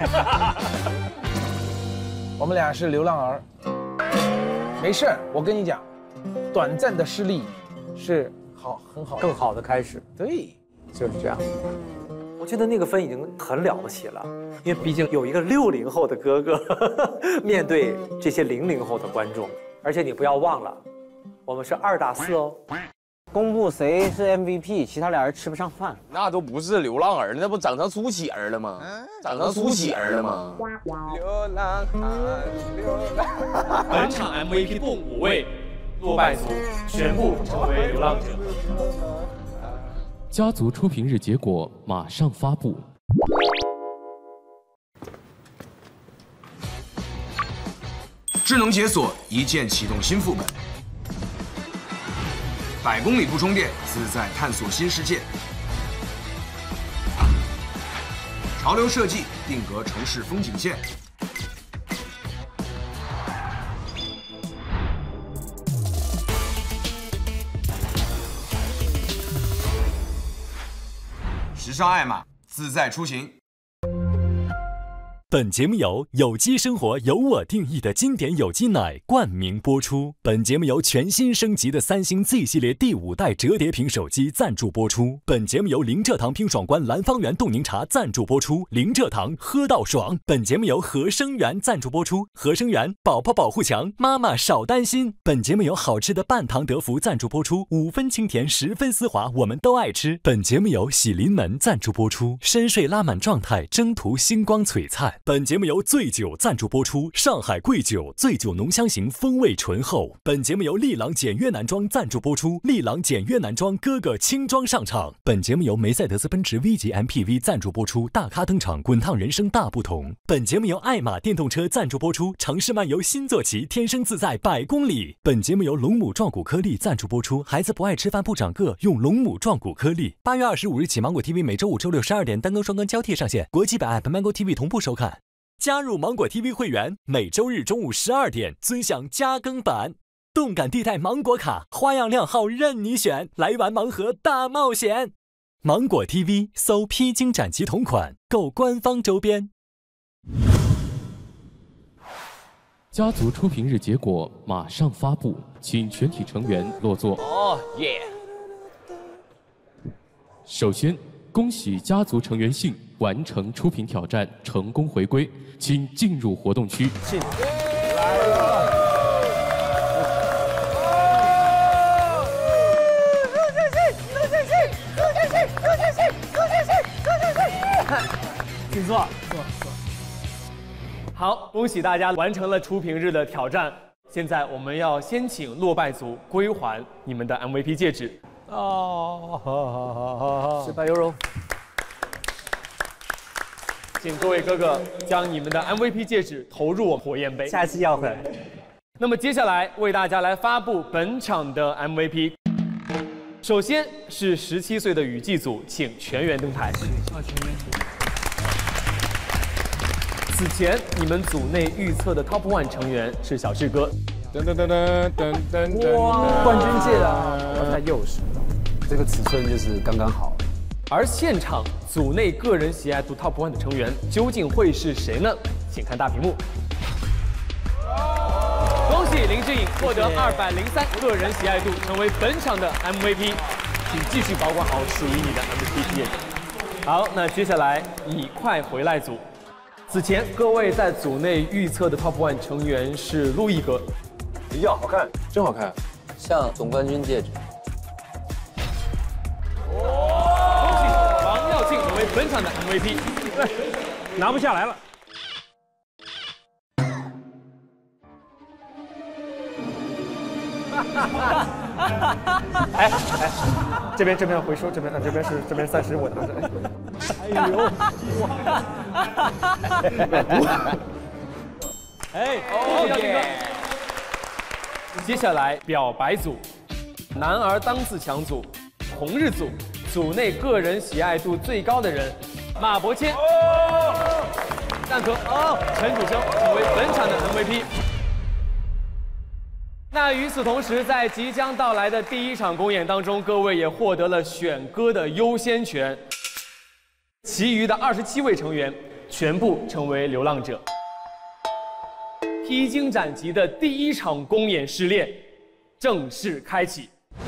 我们俩是流浪儿，没事，我跟你讲，短暂的失利是好很好更好的开始。 对， 就是这样。 我觉得那个分已经很了不起了，因为毕竟有一个六零后的哥哥呵呵面对这些零零后的观众，而且你不要忘了，我们是二打四哦。 公布谁是 M V P， 其他俩人吃不上饭。 那都不是流浪儿，那不长成苏乞儿了吗？长成苏乞儿了吗？ 流浪汉，流浪。 本场 M V P 共五位，落败组全部成为流浪者。 家族出品日结果马上发布。 智能解锁一键启动新副本，百公里不充电，自在探索新世界。潮流设计定格城市风景线。时尚爱玛，自在出行。 本节目由有机生活由我定义的经典有机奶冠名播出。本节目由全新升级的三星 Z 系列第五代折叠屏手机赞助播出。本节目由零蔗糖冰爽关蓝方园冻柠茶赞助播出。零蔗糖喝到爽。本节目由合生元赞助播出。合生元宝宝保护强，妈妈少担心。本节目由好吃的半糖德芙赞助播出。五分清甜，十分丝滑，我们都爱吃。本节目由喜临门赞助播出。深睡拉满状态，征途星光璀璨。本节目由醉酒赞助播出，上海贵酒，醉酒浓香型，风味醇厚。本节目由丽郎简约男装赞助播出，丽郎简约男装哥哥轻装上场。本节目由梅赛德斯奔驰 V 级 M P V 赞助播出，大咖登场，滚烫人生大不同。本节目由爱玛电动车赞助播出，城市漫游新坐骑，天生自在百公里。本节目由龙母壮骨颗粒赞助播出，孩子不爱吃饭不长个，用龙母壮骨颗粒。八月二十五日起，芒果 T V 每周五、周六十二点单更双更交替上线，国际版 App MangoTV 同步收看。加入芒果 T V 会员，每周日中午十二点尊享加更版。动感地带芒果卡，花样靓号任你选，来玩盲盒大冒险。芒果 T V 搜披荆斩棘同款，购官方周边。 家族出品日结果马上发布，请全体成员落座。 哦耶！ 首先，恭喜家族成员信完成出品挑战，成功回归，请进入活动区。 信来了。 请坐，坐坐。好，恭喜大家完成了出品日的挑战。现在我们要先请落败组归还你们的 M V P 戒指。 哦，好好好好好， 事败犹荣。 请各位哥哥将你们的 M V P 戒指投入我火焰杯， 下次要回来。 那么接下来为大家来发布本场的 M V P。首先是十七岁的雨季组，请全员登台。此前你们组内预测的 Top One 成员是小志哥。 噔噔噔噔噔噔噔。 哇，冠军界的，我太幼稚了。 这个尺寸就是刚刚好。 而现场组内个人喜爱度 Top One 的成员究竟会是谁呢？请看大屏幕。恭喜林志颖获得二百零三个人喜爱度，成为本场的 M V P， 请继续保管好属于你的 M V P 戒指。好，那接下来你快回来组。此前各位在组内预测的 Top One 成员是陆毅哥。 呀，好看，真好看， 像总冠军戒指。 恭喜王耀庆成为本场的 M V P， 拿不下来了。 哎哎，这边这边回收，这边这边是这边三十，我拿着。哎呦，哎，恭喜耀庆哥。接下来表白组，男儿当自强组，红日组，组内个人喜爱度最高的人，马伯骞、蛋壳、陈楚生成为本场的 M V P。那与此同时，在即将到来的第一场公演当中，各位也获得了选歌的优先权。其余的二十七位成员全部成为流浪者。披荆斩棘的第一场公演试炼正式开启。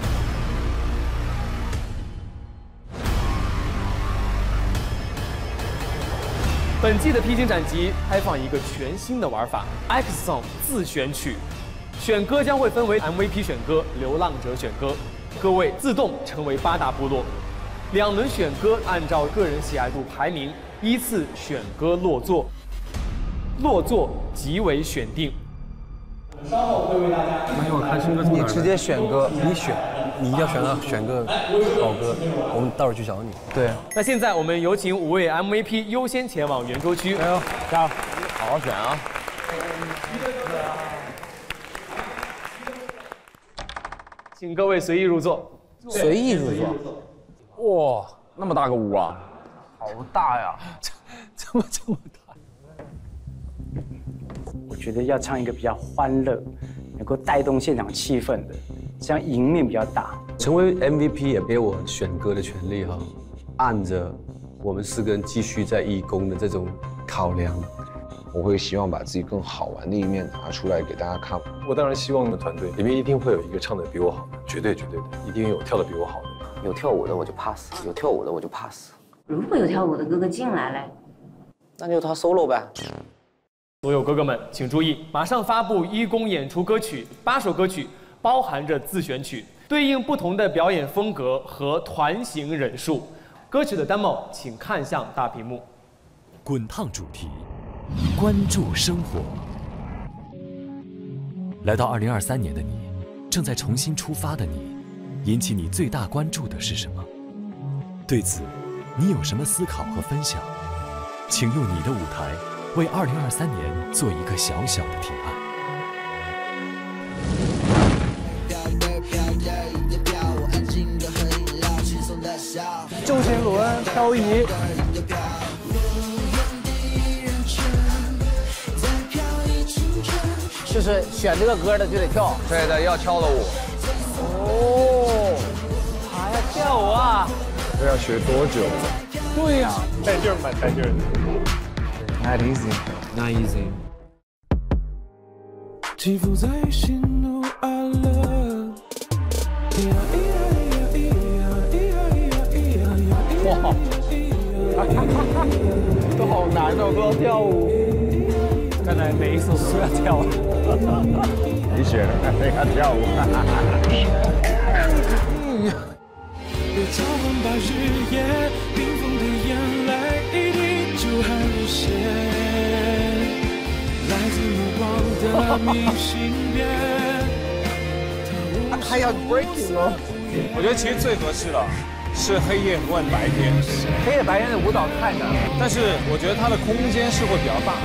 本季的披荆斩棘开放一个全新的玩法 ，X Song 自选曲。选歌将会分为 M V P 选歌、流浪者选歌，各位自动成为八大部落。两轮选歌按照个人喜爱度排名依次选歌落座，落座即为选定。稍后会为大家。 没有看新歌，你直接选歌，你选，你要选到选个好歌，我们到时候去找你。对。 那现在我们有请五位 M V P 优先前往圆桌区。加油，加油，好好选啊！请各位随意入座。 随意入座。 哇，那么大个屋啊！ 好大呀！ 这这么这么大。 我觉得要唱一个比较欢乐，能够带动现场气氛的，这样赢面比较大。 成为 M V P 也给我选歌的权利哈，按着我们四个人继续在义工的这种考量。 我会希望把自己更好玩的一面拿出来给大家看。 我当然希望我们团队里面一定会有一个唱的比我好的，绝对绝对的，一定有跳的比我好的。 有跳舞的我就 pass， 有跳舞的我就 pass。 如果有跳舞的哥哥进来嘞， 那就他 solo 呗。 所有哥哥们请注意，马上发布一公演出歌曲，八首歌曲包含着自选曲，对应不同的表演风格和团形人数。歌曲的 demo 请看向大屏幕。 滚烫主题。关注生活。来到二零二三年的你，正在重新出发的你，引起你最大关注的是什么？对此，你有什么思考和分享？请用你的舞台，为二零二三年做一个小小的提案。 周杰伦漂移。 就是选这个歌的就得跳， 对的，要跳了舞。 哦，还要跳舞啊？ 这要学多久？ 对呀、 啊，带劲儿嘛，带劲儿。 Not easy, not easy. 起伏在喜怒哀乐。 哇，都好难哦，都要跳舞。 看来每一首都要跳。 你选了，你要跳舞。 别召唤把日夜冰封的眼泪一滴就汗血，来自目光的明信片。 还要 breaking 哦。 我觉得其实最合适的是黑夜换白天。 黑夜白天的舞蹈太难了， 但是我觉得它的空间是会比较大。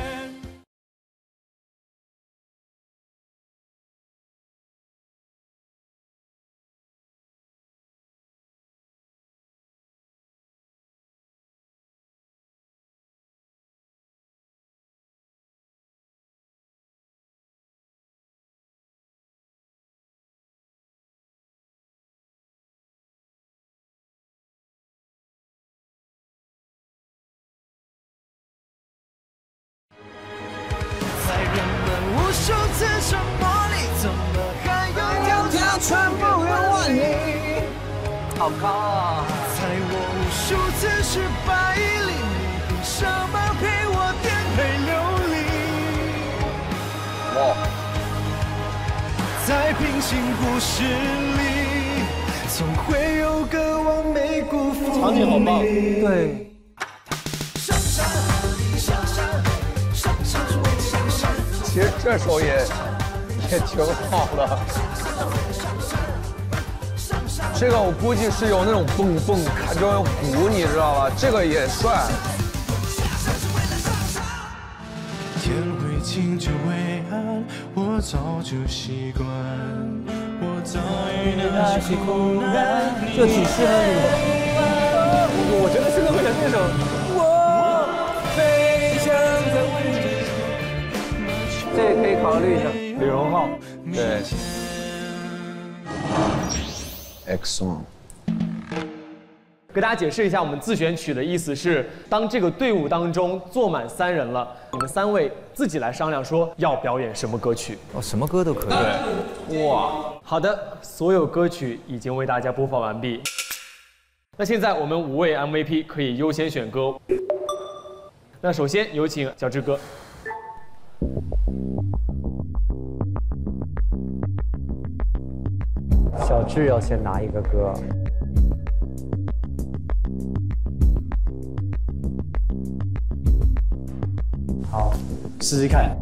无数次沉默里，怎么还有迢迢穿不远万里？ 好高啊！ 在我无数次失败里，你凭什么陪我颠沛流离？ 哇！ 在平行故事里，总会有个完美辜负。 场景好棒，对。其实这首也也挺好的，这个我估计是有那种蹦蹦，看中有鼓，你知道吧？这个也帅。 天会晴就会暗，我早就习惯。我在那些苦难里， 这挺适合你。 我觉得适合演这首。 我飞翔在未知。 这个可以考虑一下。 李荣浩，对。 X song。 给大家解释一下，我们自选曲的意思是，当这个队伍当中坐满三人了，你们三位自己来商量说要表演什么歌曲。 哦，什么歌都可以。 对。哇，好的，所有歌曲已经为大家播放完毕。那现在我们五位 M V P 可以优先选歌。那首先有请小志哥。 小智要先拿一个歌。好，试试看。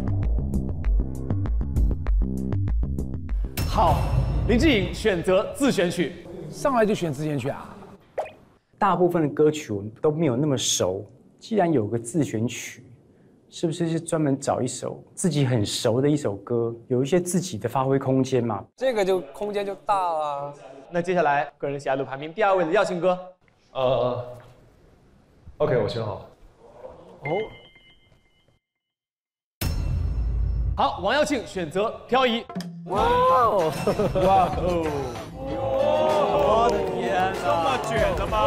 好，林志颖选择自选曲。 上来就选自选曲啊？ 大部分的歌曲我们都没有那么熟，既然有个自选曲，是不是是专门找一首自己很熟的一首歌，有一些自己的发挥空间嘛？ 这个就空间就大了。 那接下来个人喜爱度排名第二位的耀庆哥。 呃 ，OK， 我选好了。 哦。好，王耀庆选择漂移。 哇哦！哇哦！我的天哪，这么卷的吗？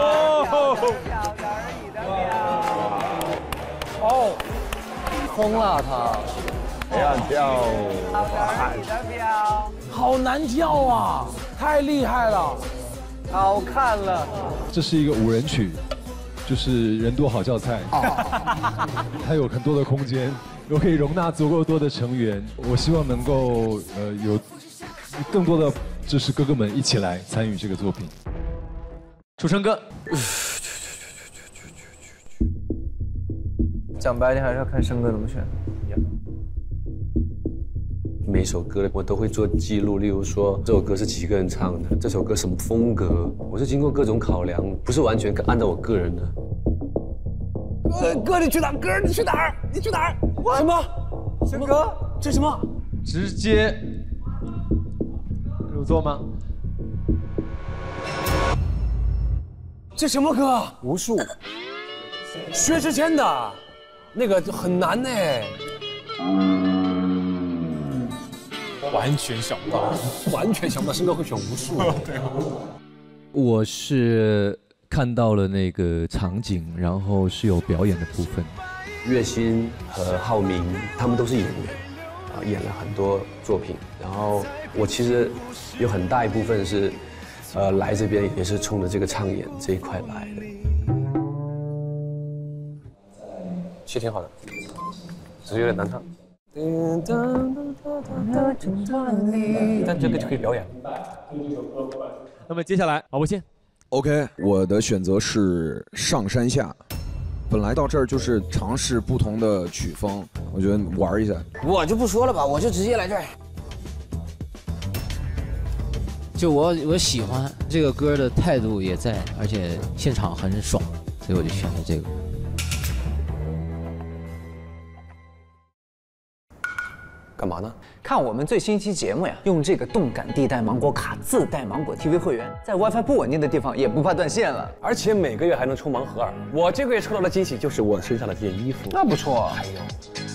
哦， 疯了他！ 不要跳， 好难跳啊！太厉害了，好看了。 这是一个五人曲，就是人多好叫菜，它有很多的空间，又可以容纳足够多的成员。我希望能够呃有更多的就是哥哥们一起来参与这个作品。 楚生哥， 讲白点还是要看生哥怎么选。 每首歌我都会做记录，例如说这首歌是几个人唱的，这首歌什么风格，我是经过各种考量，不是完全按照我个人的。 哥哥，你去哪？哥，你去哪儿？你去哪儿？什么？生哥，这什么？ 直接入座吗？ 这什么歌？无数。薛之谦的，那个很难呢。 完全想不到， 完全想不到生哥会选无数。对， 我是看到了那个场景，然后是有表演的部分。 月薪和浩明他们都是演员，啊， 后演了很多作品。然后我其实有很大一部分是，呃，来这边也是冲着这个唱演这一块来的。戏挺好的，只是有点难唱。但这个就可以表演。 那么接下来，敖博先。 OK， 我的选择是上山下。本来到这儿就是尝试不同的曲风，我觉得玩一下。 我就不说了吧，我就直接来这儿。就我我喜欢这个歌的态度也在，而且现场很爽，所以我就选了这个。 干嘛呢？ 看我们最新一期节目呀，用这个动感地带芒果卡自带芒果 T V 会员，在 WiFi 不稳定的地方也不怕断线了， 而且每个月还能抽盲盒二。我这个月抽到的惊喜就是我身上的这件衣服， 那不错。 还有，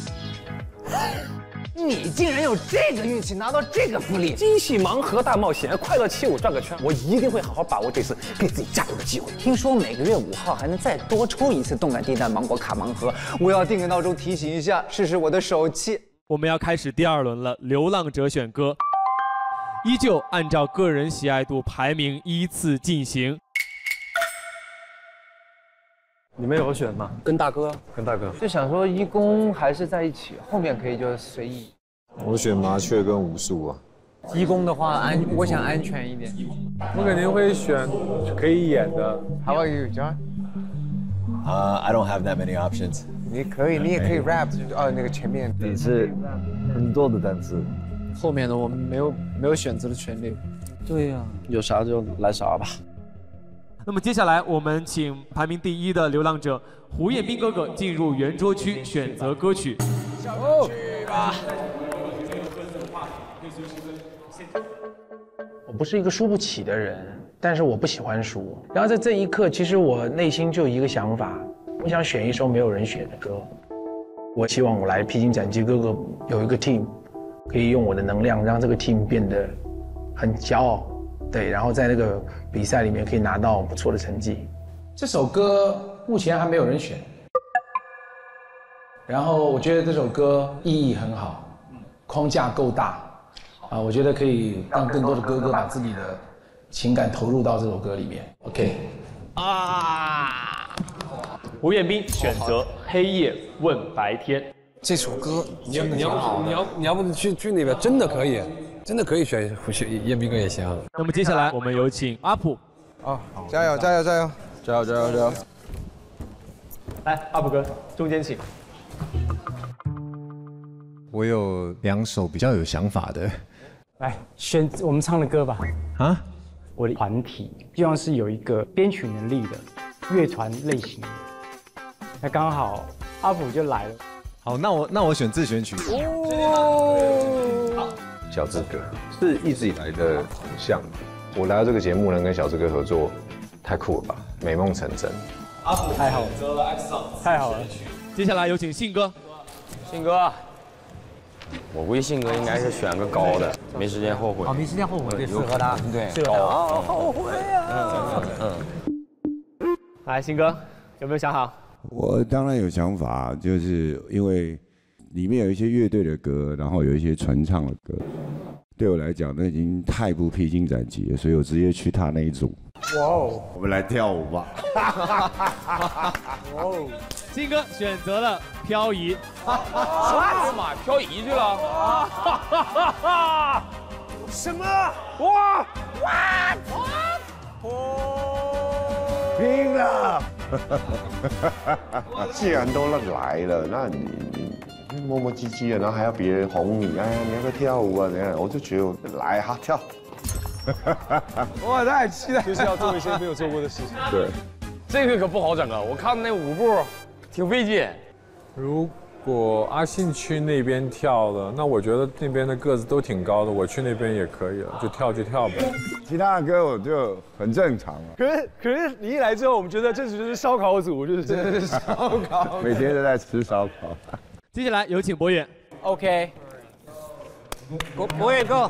你竟然有这个运气拿到这个福利！ 惊喜盲盒大冒险，快乐七五转个圈，我一定会好好把握这次给自己加油的机会。 听说每个月五号还能再多抽一次动感地带芒果卡盲盒，我要定个闹钟提醒一下，试试我的手气。 我们要开始第二轮了，流浪者选歌，依旧按照个人喜爱度排名依次进行。 你们有选吗？跟大哥，跟大哥。 就想说一公还是在一起，后面可以就随意。 我选麻雀跟武术啊。 一公的话安，我想安全一点。 我肯定会选可以演的。 How about you, John? Uh, I don't have that many options. 你可以，你也可以 rap， 哦，那个前面你是很多的单词， 后面的我们没有没有选择的权利。 对呀、啊，有啥就来啥吧。 那么接下来我们请排名第一的流浪者胡彦斌哥哥进入圆桌区选择歌曲。 哦， 去吧。 我不是一个输不起的人，但是我不喜欢输。然后在这一刻，其实我内心就一个想法。我想选一首没有人选的歌，我希望我来披荆斩棘哥哥有一个 team， 可以用我的能量让这个 team 变得很骄傲，对，然后在那个比赛里面可以拿到不错的成绩。这首歌目前还没有人选，然后我觉得这首歌意义很好，框架够大，啊，我觉得可以让更多的哥哥把自己的情感投入到这首歌里面。OK， 啊。胡彦斌选择《黑夜问白天》 这首歌， 你要你要你要你要不去去那边，真的可以，真的可以选选彦斌哥也行。 那么接下来我们有请阿普， 啊，加油加油加油加油加油加油！ 来，阿普哥，中间请。 我有两首比较有想法的， 来选我们唱的歌吧。 啊， 我的团体希望是有一个编曲能力的乐团类型的。那刚好阿普就来了。 好，那我那我选自选曲。 哦，小志哥是一直以来的偶像。我来到这个节目能跟小志哥合作，太酷了吧，美梦成真。 阿普太好了， 选择了 X 上， 太好了。 接下来有请信哥。 信哥，我估计信哥应该是选个高的，没时间后悔。 哦，没时间后悔，对，适有合他， 对， 适合他。 高后悔啊！ 嗯嗯嗯。来，信哥有没有想好？ 我当然有想法，就是因为里面有一些乐队的歌，然后有一些传唱的歌，对我来讲那已经太不披荆斩棘了，所以我直接去他那一组。哇哦，我们来跳舞吧！ 哇哦，信哥选择了漂移。 什么嘛，漂移去了？ 什么？哇哇！ 拼了！ 既然都来了，那你你磨磨唧唧的，然后还要别人哄你，哎，你要不要跳舞啊？怎样？我就觉得来哈跳。 我太期待， 就是要做一些没有做过的事情。 对， 这个可不好整啊！我看那舞步挺费劲。 如果阿信去那边跳的，那我觉得那边的个子都挺高的，我去那边也可以了，就跳就跳呗。 其他的歌我就很正常了。 可是可是你一来之后，我们觉得这就是烧烤组，就是真的是烧烤， 每天都在吃烧烤。 接下来有请博远。 OK， 博博远 go。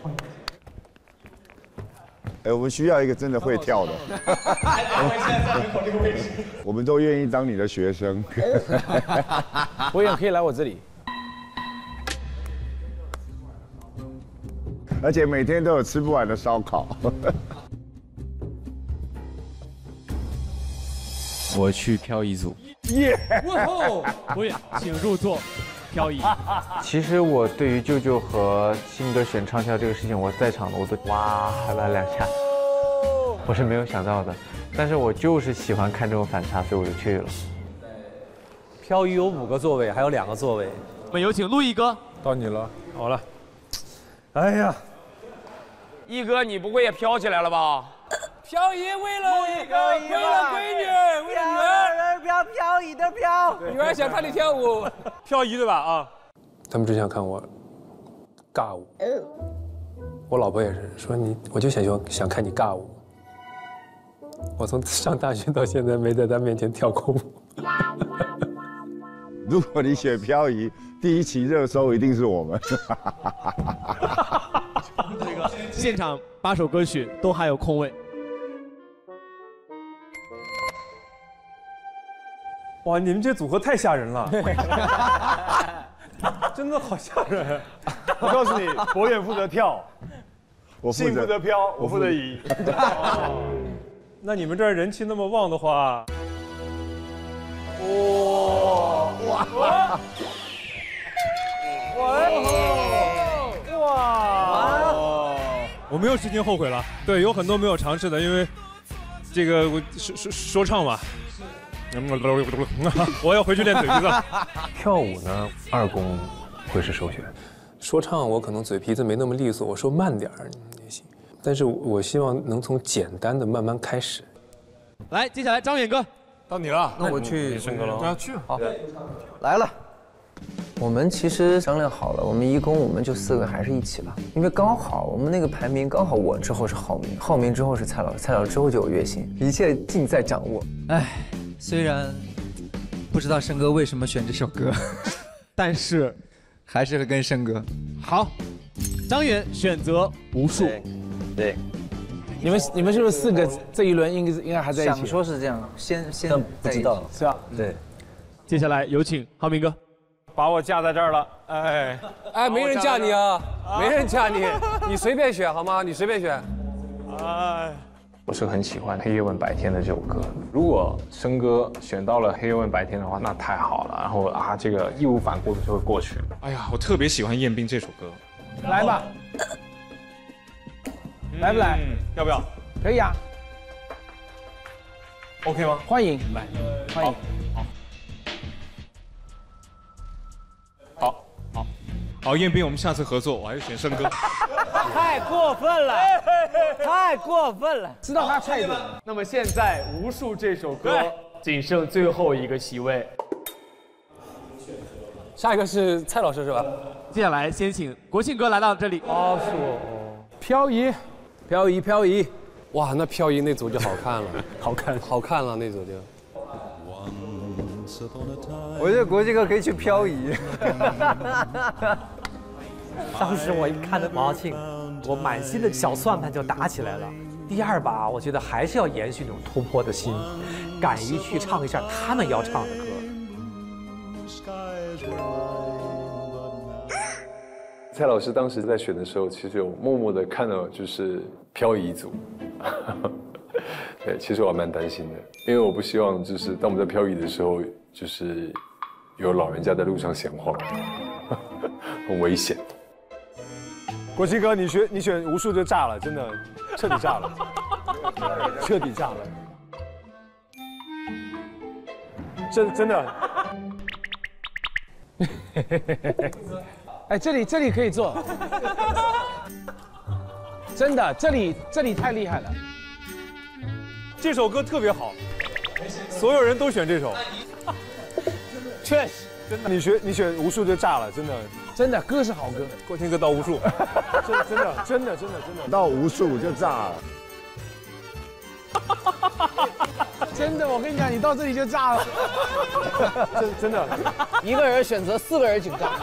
哎，我们需要一个真的会跳的。我们都愿意当你的学生。 博远可以来我这里。 而且每天都有吃不完的烧烤。 我去漂移组。 耶！哇吼！导演，请入座。漂移。 其实我对于舅舅和新歌选唱跳这个事情，我在场的我都哇了两下，我是没有想到的。但是我就是喜欢看这种反差，所以我就去了。 漂移有五个座位，还有两个座位。 我们有请陆毅哥。 到你了， 好了。哎呀， 毅哥，你不会也飘起来了吧？ 漂移为了一个为了闺女，为了女儿， 飘漂移的飘， 女儿想看你跳舞， 漂移对吧？啊， 他们只想看我尬舞。我老婆也是说你，我就想想想看你尬舞。我从上大学到现在没在她面前跳过舞。 如果你选漂移，第一期热搜一定是我们。 这个现场八首歌曲都还有空位。 哇，你们这组合太吓人了，真的好吓人。我告诉你，博远负责跳， 我信负责飘，我负责移。那你们这儿人气那么旺的话，哇哇哇哇！我没有时间后悔了。对，有很多没有尝试的，因为这个我说说说唱嘛。我要回去练嘴皮子。 跳舞呢，二公会是首选。说唱我可能嘴皮子没那么利索，我说慢点儿也行。但是我希望能从简单的慢慢开始。 来，接下来张远哥， 到你了。 那我去胜哥了。啊，去。 好，来了。 我们其实商量好了，我们一公我们就四个还是一起吧，因为刚好我们那个排名刚好我之后是浩明，浩明之后是蔡老师，蔡老师之后就有月薪，一切尽在掌握。 哎。虽然不知道生哥为什么选这首歌， 但是还是会跟生哥。 好，张远选择无数。 对，你们你们是不是四个这一轮应该应该还在一起？ 想说是这样，先先不知道是吧？ 对。 接下来有请浩明哥， 把我架在这儿了。哎哎，没人架你啊，没人架你，你随便选好吗？你随便选。 哎。 我是很喜欢《黑夜问白天》的这首歌，如果生哥选到了《黑夜问白天》的话，那太好了。然后啊，这个义无反顾的就会过去。 哎呀，我特别喜欢《彦兵》这首歌。 来吧，来不来？ 要不要？ 可以啊。 OK 吗？ 欢迎，来，欢迎。 好，好，好，彦兵，我们下次合作，我还是选生哥。 太过分了，太过分了， 知道他态度。 那么现在无数这首歌仅剩最后一个席位， 下一个是蔡老师是吧？ 接下来先请国庆哥来到这里。 哦，是我。漂移，漂移，漂移。哇，那漂移那组就好看了， 好看， 好看了那组就。 我觉得国庆哥可以去漂移。 当时我一看到毛庆，我满心的小算盘就打起来了。第二把，我觉得还是要延续那种突破的心，敢于去唱一下他们要唱的歌。 蔡老师当时在选的时候，其实有默默的看到就是漂移组。对，其实我还蛮担心的，因为我不希望就是当我们在漂移的时候，就是有老人家在路上闲晃，很危险。 国庆哥，你选你选无数就炸了，真的彻底炸了，彻底炸了，真真的。 哎，这里这里可以坐，真的，这里这里太厉害了。 这首歌特别好，所有人都选这首， 确实， 真的。你选你选无数就炸了，真的。 真的，歌是好歌。 国庆哥到无数，真真的真的真的真的到无数就炸了。 真的，我跟你讲，你到这里就炸了。 真真的， 一个人选择四个人请炸。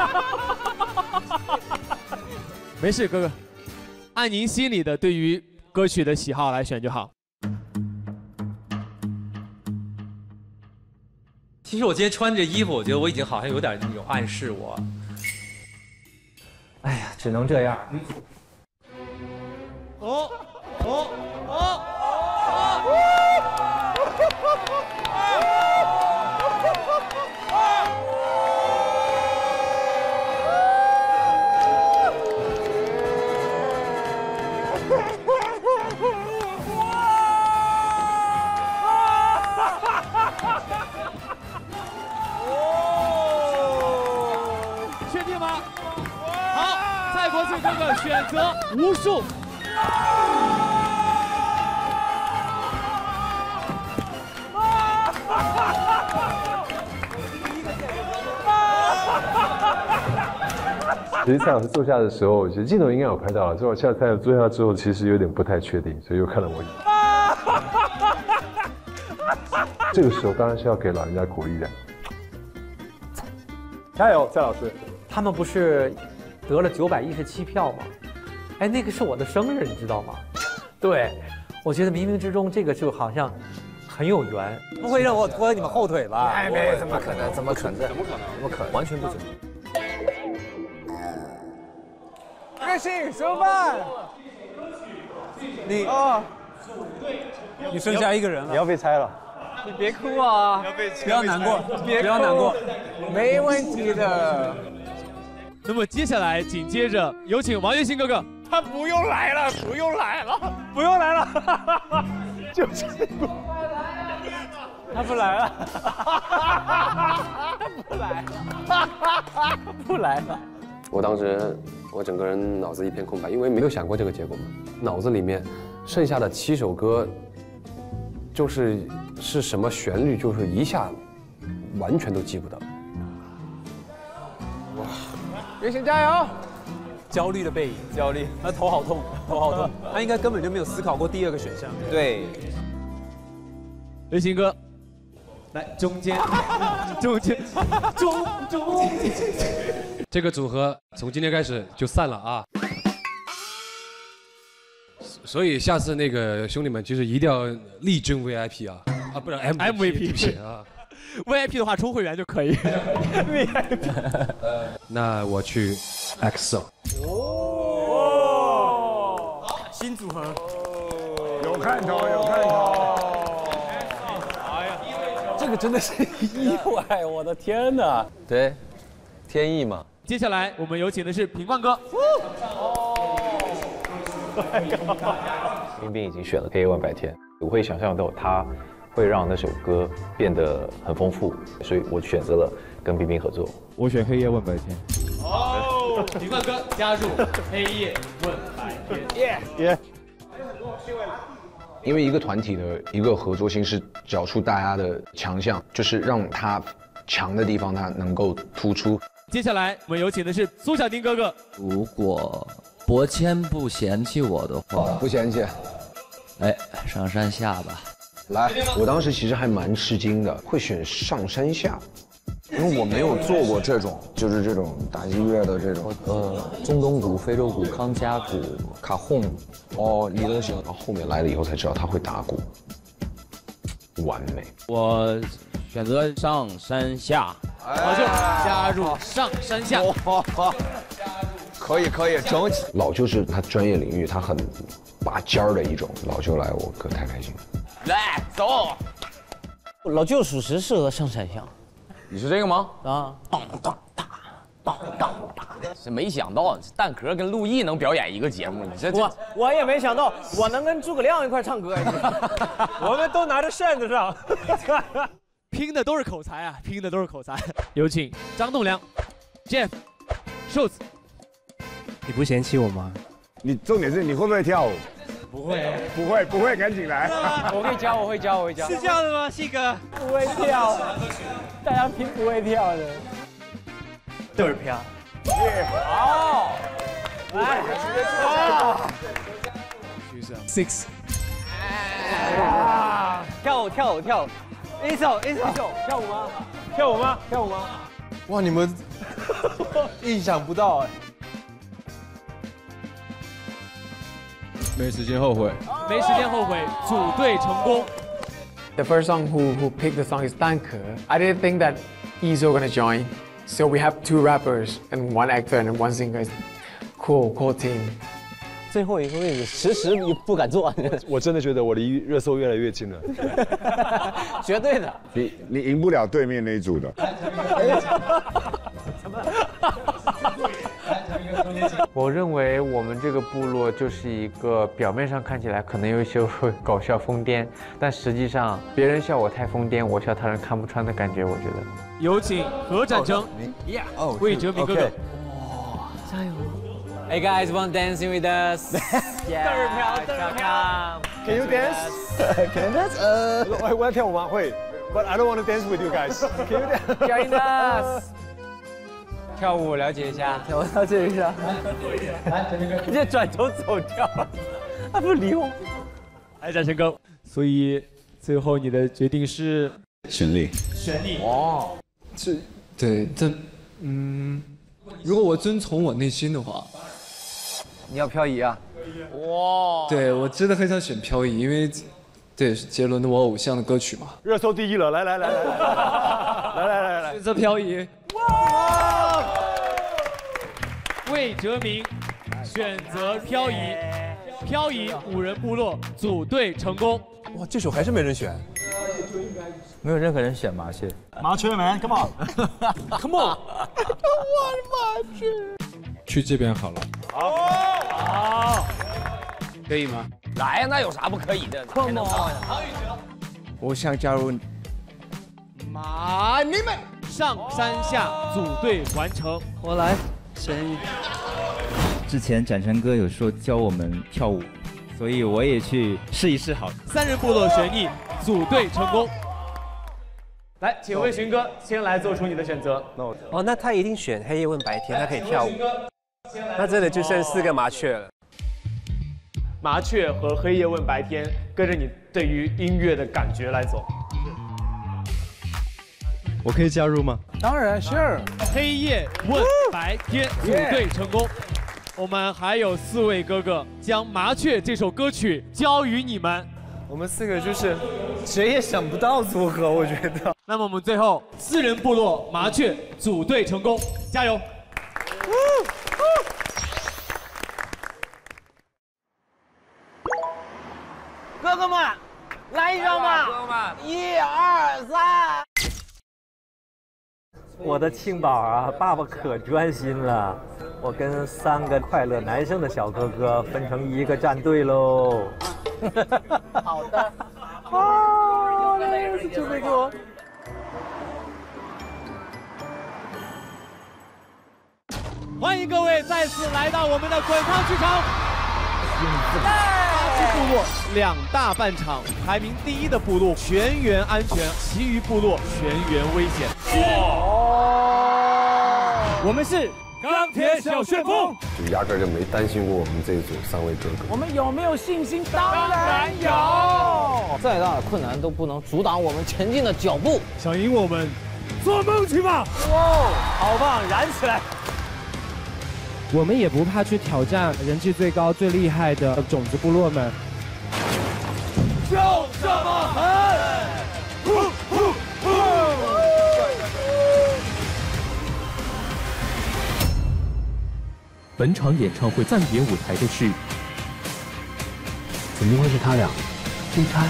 没事，哥哥，按您心里的对于歌曲的喜好来选就好。 其实我今天穿这衣服，我觉得我已经好像有点那种暗示我。 哎呀，只能这样。 哦哦哦！确定吗？好，蔡国庆哥哥选择无数。 其实蔡老师坐下的时候，我觉得镜头应该有拍到了。所以我下蔡老师坐下之后，其实有点不太确定，所以又看了我一眼。这个时候当然是要给老人家鼓励的。加油，蔡老师！ 他们不是得了九百一十七票吗？哎，那个是我的生日，你知道吗？对，我觉得冥冥之中这个就好像很有缘。 不会让我拖你们后腿吧？ 哎，没， 怎么可能？怎么可能？ 怎么可能？ 怎么可能？完全不准。 瑞幸吃饭。你哦， 你剩下一个人了。 你要被拆了。 你别哭啊！ 不要难过， 别不要难过， 没问题的。 那么接下来紧接着有请王栎鑫哥哥。 他不用来了，不用来了，不用来了，就是他不来了，他不来了，不来了。 我当时我整个人脑子一片空白，因为没有想过这个结果嘛。脑子里面剩下的七首歌，就是是什么旋律，就是一下完全都记不得。 哇，栎鑫加油！ 焦虑的背影， 焦虑， 他头好痛，头好痛，他应该根本就没有思考过第二个选项。 对， 栎鑫哥，来中间，中间，中中间。 这个组合从今天开始就散了啊！所以下次那个兄弟们其实一定要力争 V I P 啊啊，不是 M M V P 不行啊 ，V I P 的话充会员就可以。V I P， 那我去 X O。 哦， 新组合， 有看头，有看头。 哎呀， 这个真的是意外，我的天哪！对，天意嘛。 接下来我们有请的是品冠哥。 冰冰已经选了黑夜万白天，我会想象到他会让那首歌变得很丰富，所以我选择了跟冰冰合作。 我选黑夜问白天。 哦，品冠哥加入黑夜问白天。 耶耶。 因为一个团体的一个合作性是找出大家的强项，就是让他强的地方他能够突出。 接下来我们有请的是苏小丁哥哥。 如果伯谦不嫌弃我的话， 不嫌弃。 哎，上山下吧。 来，我当时其实还蛮吃惊的，会选上山下，因为我没有做过这种，就是这种打击乐的这种， 呃，中东鼓、非洲鼓、康佳鼓、卡洪。 哦，你都行。然后后面来了以后才知道他会打鼓，完美。 我选择上山下。 老舅加入上山下。 可以可以，整起。老舅是他专业领域，他很拔尖儿的一种。老舅来，我可太开心了。 来走。老舅属实适合上山下。 你是这个吗？ 啊， 当当当当当当。这没想到蛋壳跟陆毅能表演一个节目，你这我我也没想到我能跟诸葛亮一块唱歌。我们都拿着扇子上。 拼的都是口才啊，拼的都是口才。有请张栋梁、Jeff、瘦子。 你不嫌弃我吗？ 你重点是你会不会跳舞？ 不会， 不会，不会，赶紧来！ 我会教，我会教，我会教。 是这样的吗，细哥？ 不会跳，大家拼不会跳的。 嘚儿飘。 好，来， Six。 啊！跳舞，跳舞，跳舞。E S O，E S O，跳舞吗？跳舞吗？跳舞吗？ 哇，你们意想不到哎！ 没时间后悔， 没时间后悔，组队成功。 The first song who who picked the song is 蛋壳. I didn't think that E S O gonna join, so we have two rappers and one actor and one singer. Cool, cool team. 最后一个位置迟迟不敢坐。 我真的觉得我离热搜越来越近了。 绝对的。 你你赢不了对面那一组的。 我认为我们这个部落就是一个表面上看起来可能有一些搞笑疯癫，但实际上别人笑我太疯癫，我笑他人看不穿的感觉。我觉得。 有请何展成，魏哲明哥哥。 加油 ！Hey guys, want dancing with us? Yeah, welcome. Can you dance? Can you dance? 呃，我我要跳舞吗？会。But I don't want to dance with you guys. Can you dance? Join us. 跳舞了解一下， 跳舞了解一下。直接转头走掉，他不理我。 来，展成哥，所以最后你的决定是选力。 选力。 哇， 这对，但嗯，如果我遵从我内心的话， 你要漂移啊？ 哇，对我真的很想选漂移，因为对是杰伦的我偶像的歌曲嘛。 热搜第一了，来来来来来来来来来， 选择漂移。 哇！魏哲明选择漂移，漂移五人部落组队成功。 哇，这首还是没人选。 没有任何人选麻雀。 麻雀们 ，Come on，Come on， 我的麻雀。 去这边好了。 好，好， 可以吗？ 来呀，那有啥不可以的 ？Come on， 我想加入。 马你们上山下组队完成。 我来，神医。 之前展成哥有说教我们跳舞，所以我也去试一试好。 三人部落旋翼组队成功。来，请魏寻哥先来做出你的选择。 哦，那他一定选黑夜问白天，他可以跳舞。那这里就剩四个麻雀了。 麻雀和黑夜问白天，跟着你对于音乐的感觉来走。 我可以加入吗？ 当然 ，Sure。 黑夜问白天组队成功。我们还有四位哥哥将《麻雀》这首歌曲交予你们。 我们四个就是谁也想不到组合，我觉得。 那么我们最后四人部落麻雀组队成功，加油！ 哥哥们，来一张吧！哥哥们，一二三。我的庆宝啊，爸爸可专心了。我跟三个快乐男生的小哥哥分成一个战队喽。好的。啊，就那个。 欢迎各位再次来到我们的滚烫剧场。八支部落两大半场，排名第一的部落全员安全，其余部落全员危险。我们是钢铁小旋风， 就压根儿就没担心过我们这一组三位哥哥。 我们有没有信心？当然有。再大的困难都不能阻挡我们前进的脚步。 想赢我们，做梦去吧！ 哇，好棒，燃起来！ 我们也不怕去挑战人气最高、最厉害的种子部落们。 就这么狠！呼呼呼！ 本场演唱会暂别舞台的是， 怎么会是他俩？ 你猜？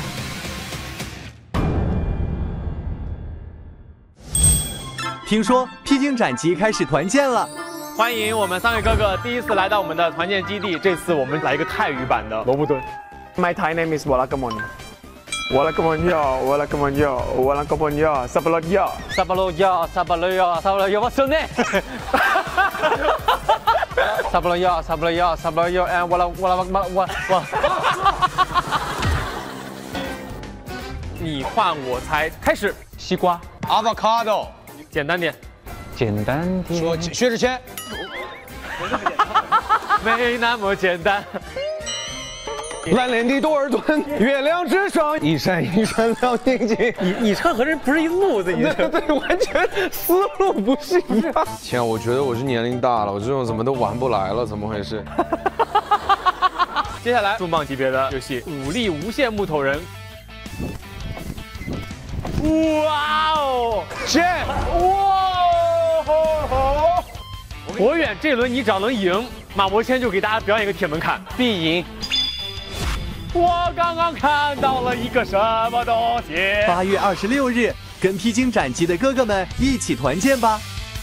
听说披荆斩棘开始团建了。 欢迎我们三位哥哥第一次来到我们的团建基地，这次我们来一个泰语版的萝卜蹲。 My Thai name is Walakamon。Walakamon yo，Walakamon yo，Walakamon yo，Sabalot yo，Sabalot yo，Sabalot yo，Sabalot yo，What's your name？ Sabalot yo，Sabalot yo，Sabalot yo，and Wala Wala Wala Wala。 你换我猜，开始。 西瓜 ，Avocado， 简单点。 简单点。 说薛之谦。没那么简单。 蓝脸的多尔顿，月亮之上一闪一闪亮晶晶。 你你唱和人不是一路子，你这对完全思路不是一样。 天啊，我觉得我是年龄大了，我这种怎么都玩不来了，怎么回事？ 接下来重磅级别的游戏，武力无限木头人。哇哦！ 谢哇！火远，这轮你只要能赢， 马伯骞就给大家表演一个铁门槛，必赢。我刚刚看到了一个什么东西？ 八月二十六日，跟披荆斩棘的哥哥们一起团建吧。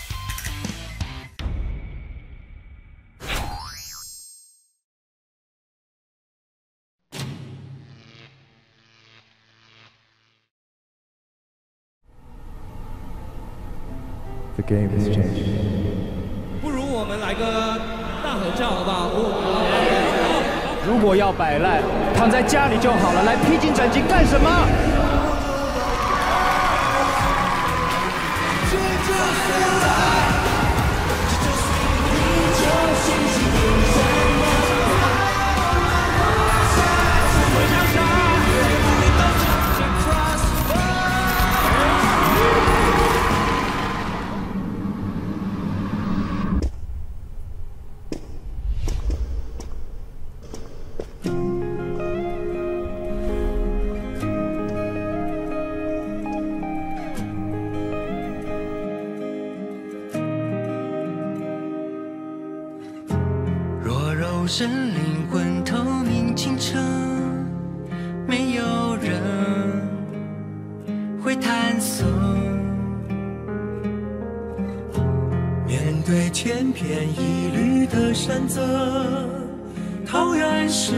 The game has changed. 不如我们来个大合照，好不好？ 如果要摆烂，躺在家里就好了。来披荆斩棘干什么？ 肉身灵魂透明清澈，没有人会探索。面对千篇一律的山泽，桃源是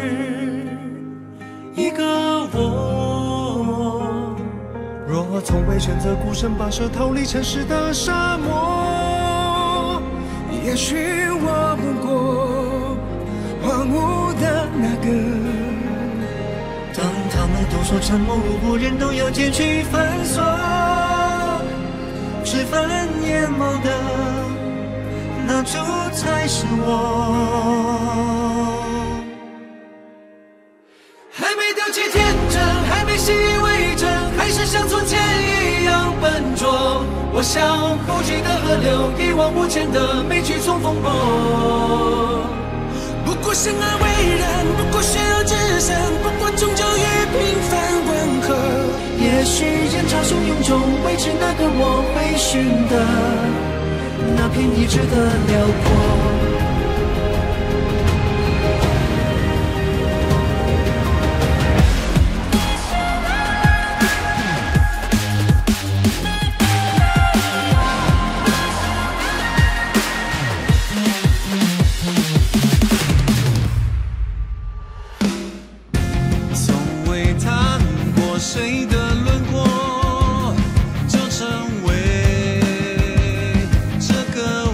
一个我。 若从未选择孤身跋涉逃离城市的沙漠，也许我不过。 荒芜的那个， 当他们都说沉默无辜，人都有结局反锁，脂粉眼眸的那株才是我。还没丢弃天真，还没习以为真，还是像从前一样笨拙。我像不羁的河流，一往无前的没去从风波。 不过生而为人，不过血肉之身，不过终究与平凡吻合。 也许人潮汹涌中，维持那个我会寻的那片一致的辽阔。 谁的轮廓，就成为这个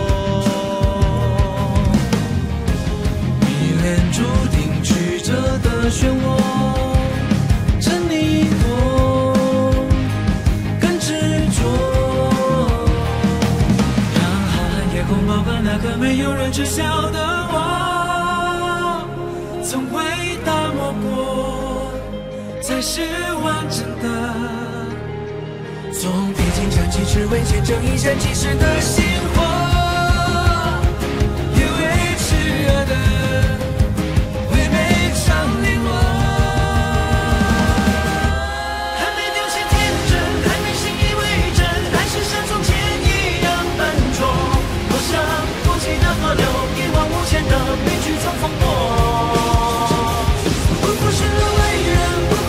我。迷恋注定曲折的漩涡，沉溺过，更执着。让浩瀚夜空包含那个没有人知晓的我，从未打磨过。 才是完整的。从披荆斩棘，只为见证一闪即逝的星火，也为炽热的唯美场联络。还没丢弃天真，还没信以为真，还是像从前一样笨拙。我像不羁的河流，一往无前的悲剧从风波。不过是人为人。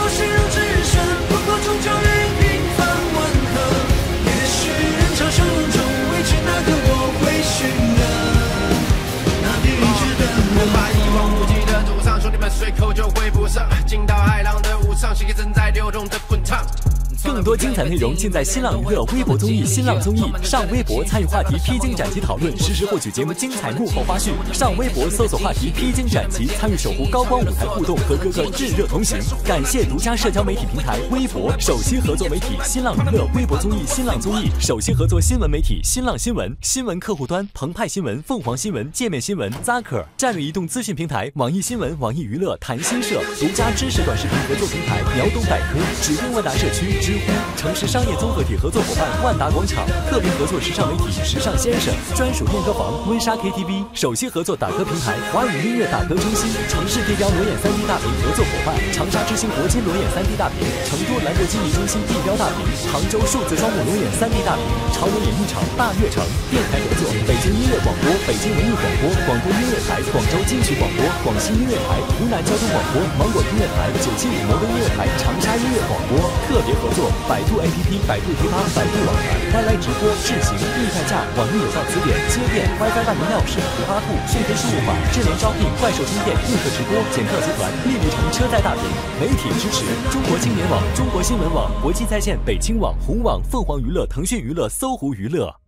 终究与平凡吻合，也许人潮汹涌中，维持那个我会寻的那笔一致的我。把一望无际的路上，兄弟们随口就会补上，惊涛骇浪的无常，心也正在流动的滚烫。 更多精彩内容尽在新浪娱乐微博综艺、新浪综艺。上微博参与话题披荆斩棘讨论，实时获取节目精彩幕后花絮。上微博搜索话题披荆斩棘，参与守护高光舞台互动，和哥哥炙热同行。感谢独家社交媒体平台微博，首席合作媒体新浪娱乐微博综艺、新浪综艺，首席合作新闻媒体新浪新闻，新闻客户端澎湃新闻、凤凰新闻、界面新闻、Zaker， 战略移动资讯平台网易新闻、网易娱乐、谈新社，独家知识短视频合作平台秒懂百科，指定万达社区知城市商业综合体合作伙伴万达广场，特别合作时尚媒体时尚先生，专属练歌房温莎 K T V， 首席合作打歌平台华语音乐打歌中心，城市地标裸眼 三 D 大屏合作伙伴长沙之星铂金裸眼 三 D 大屏，成都兰博基尼中心地标大屏，杭州数字双目裸眼 三 D 大屏，潮流演艺场大悦城，电台合作北京音乐广播、北京文艺广播、广东音乐台、广州金曲广播、广西音乐台、湖南交通广播、芒果音乐台、九七五摩登音乐台、长沙音乐广播，特别合作百度 A P P、百度贴吧、百度网盘、Y Y 直播、智行、易派价、网易有道词典、接电、WiFi 万能钥匙、图哈兔、讯飞输入法、智联招聘、怪兽充电、映客直播、简客集团、丽丽城车载大屏，媒体支持中国青年网、中国新闻网、国际在线、北青网、红网、凤凰娱乐、腾讯娱乐、搜狐娱乐。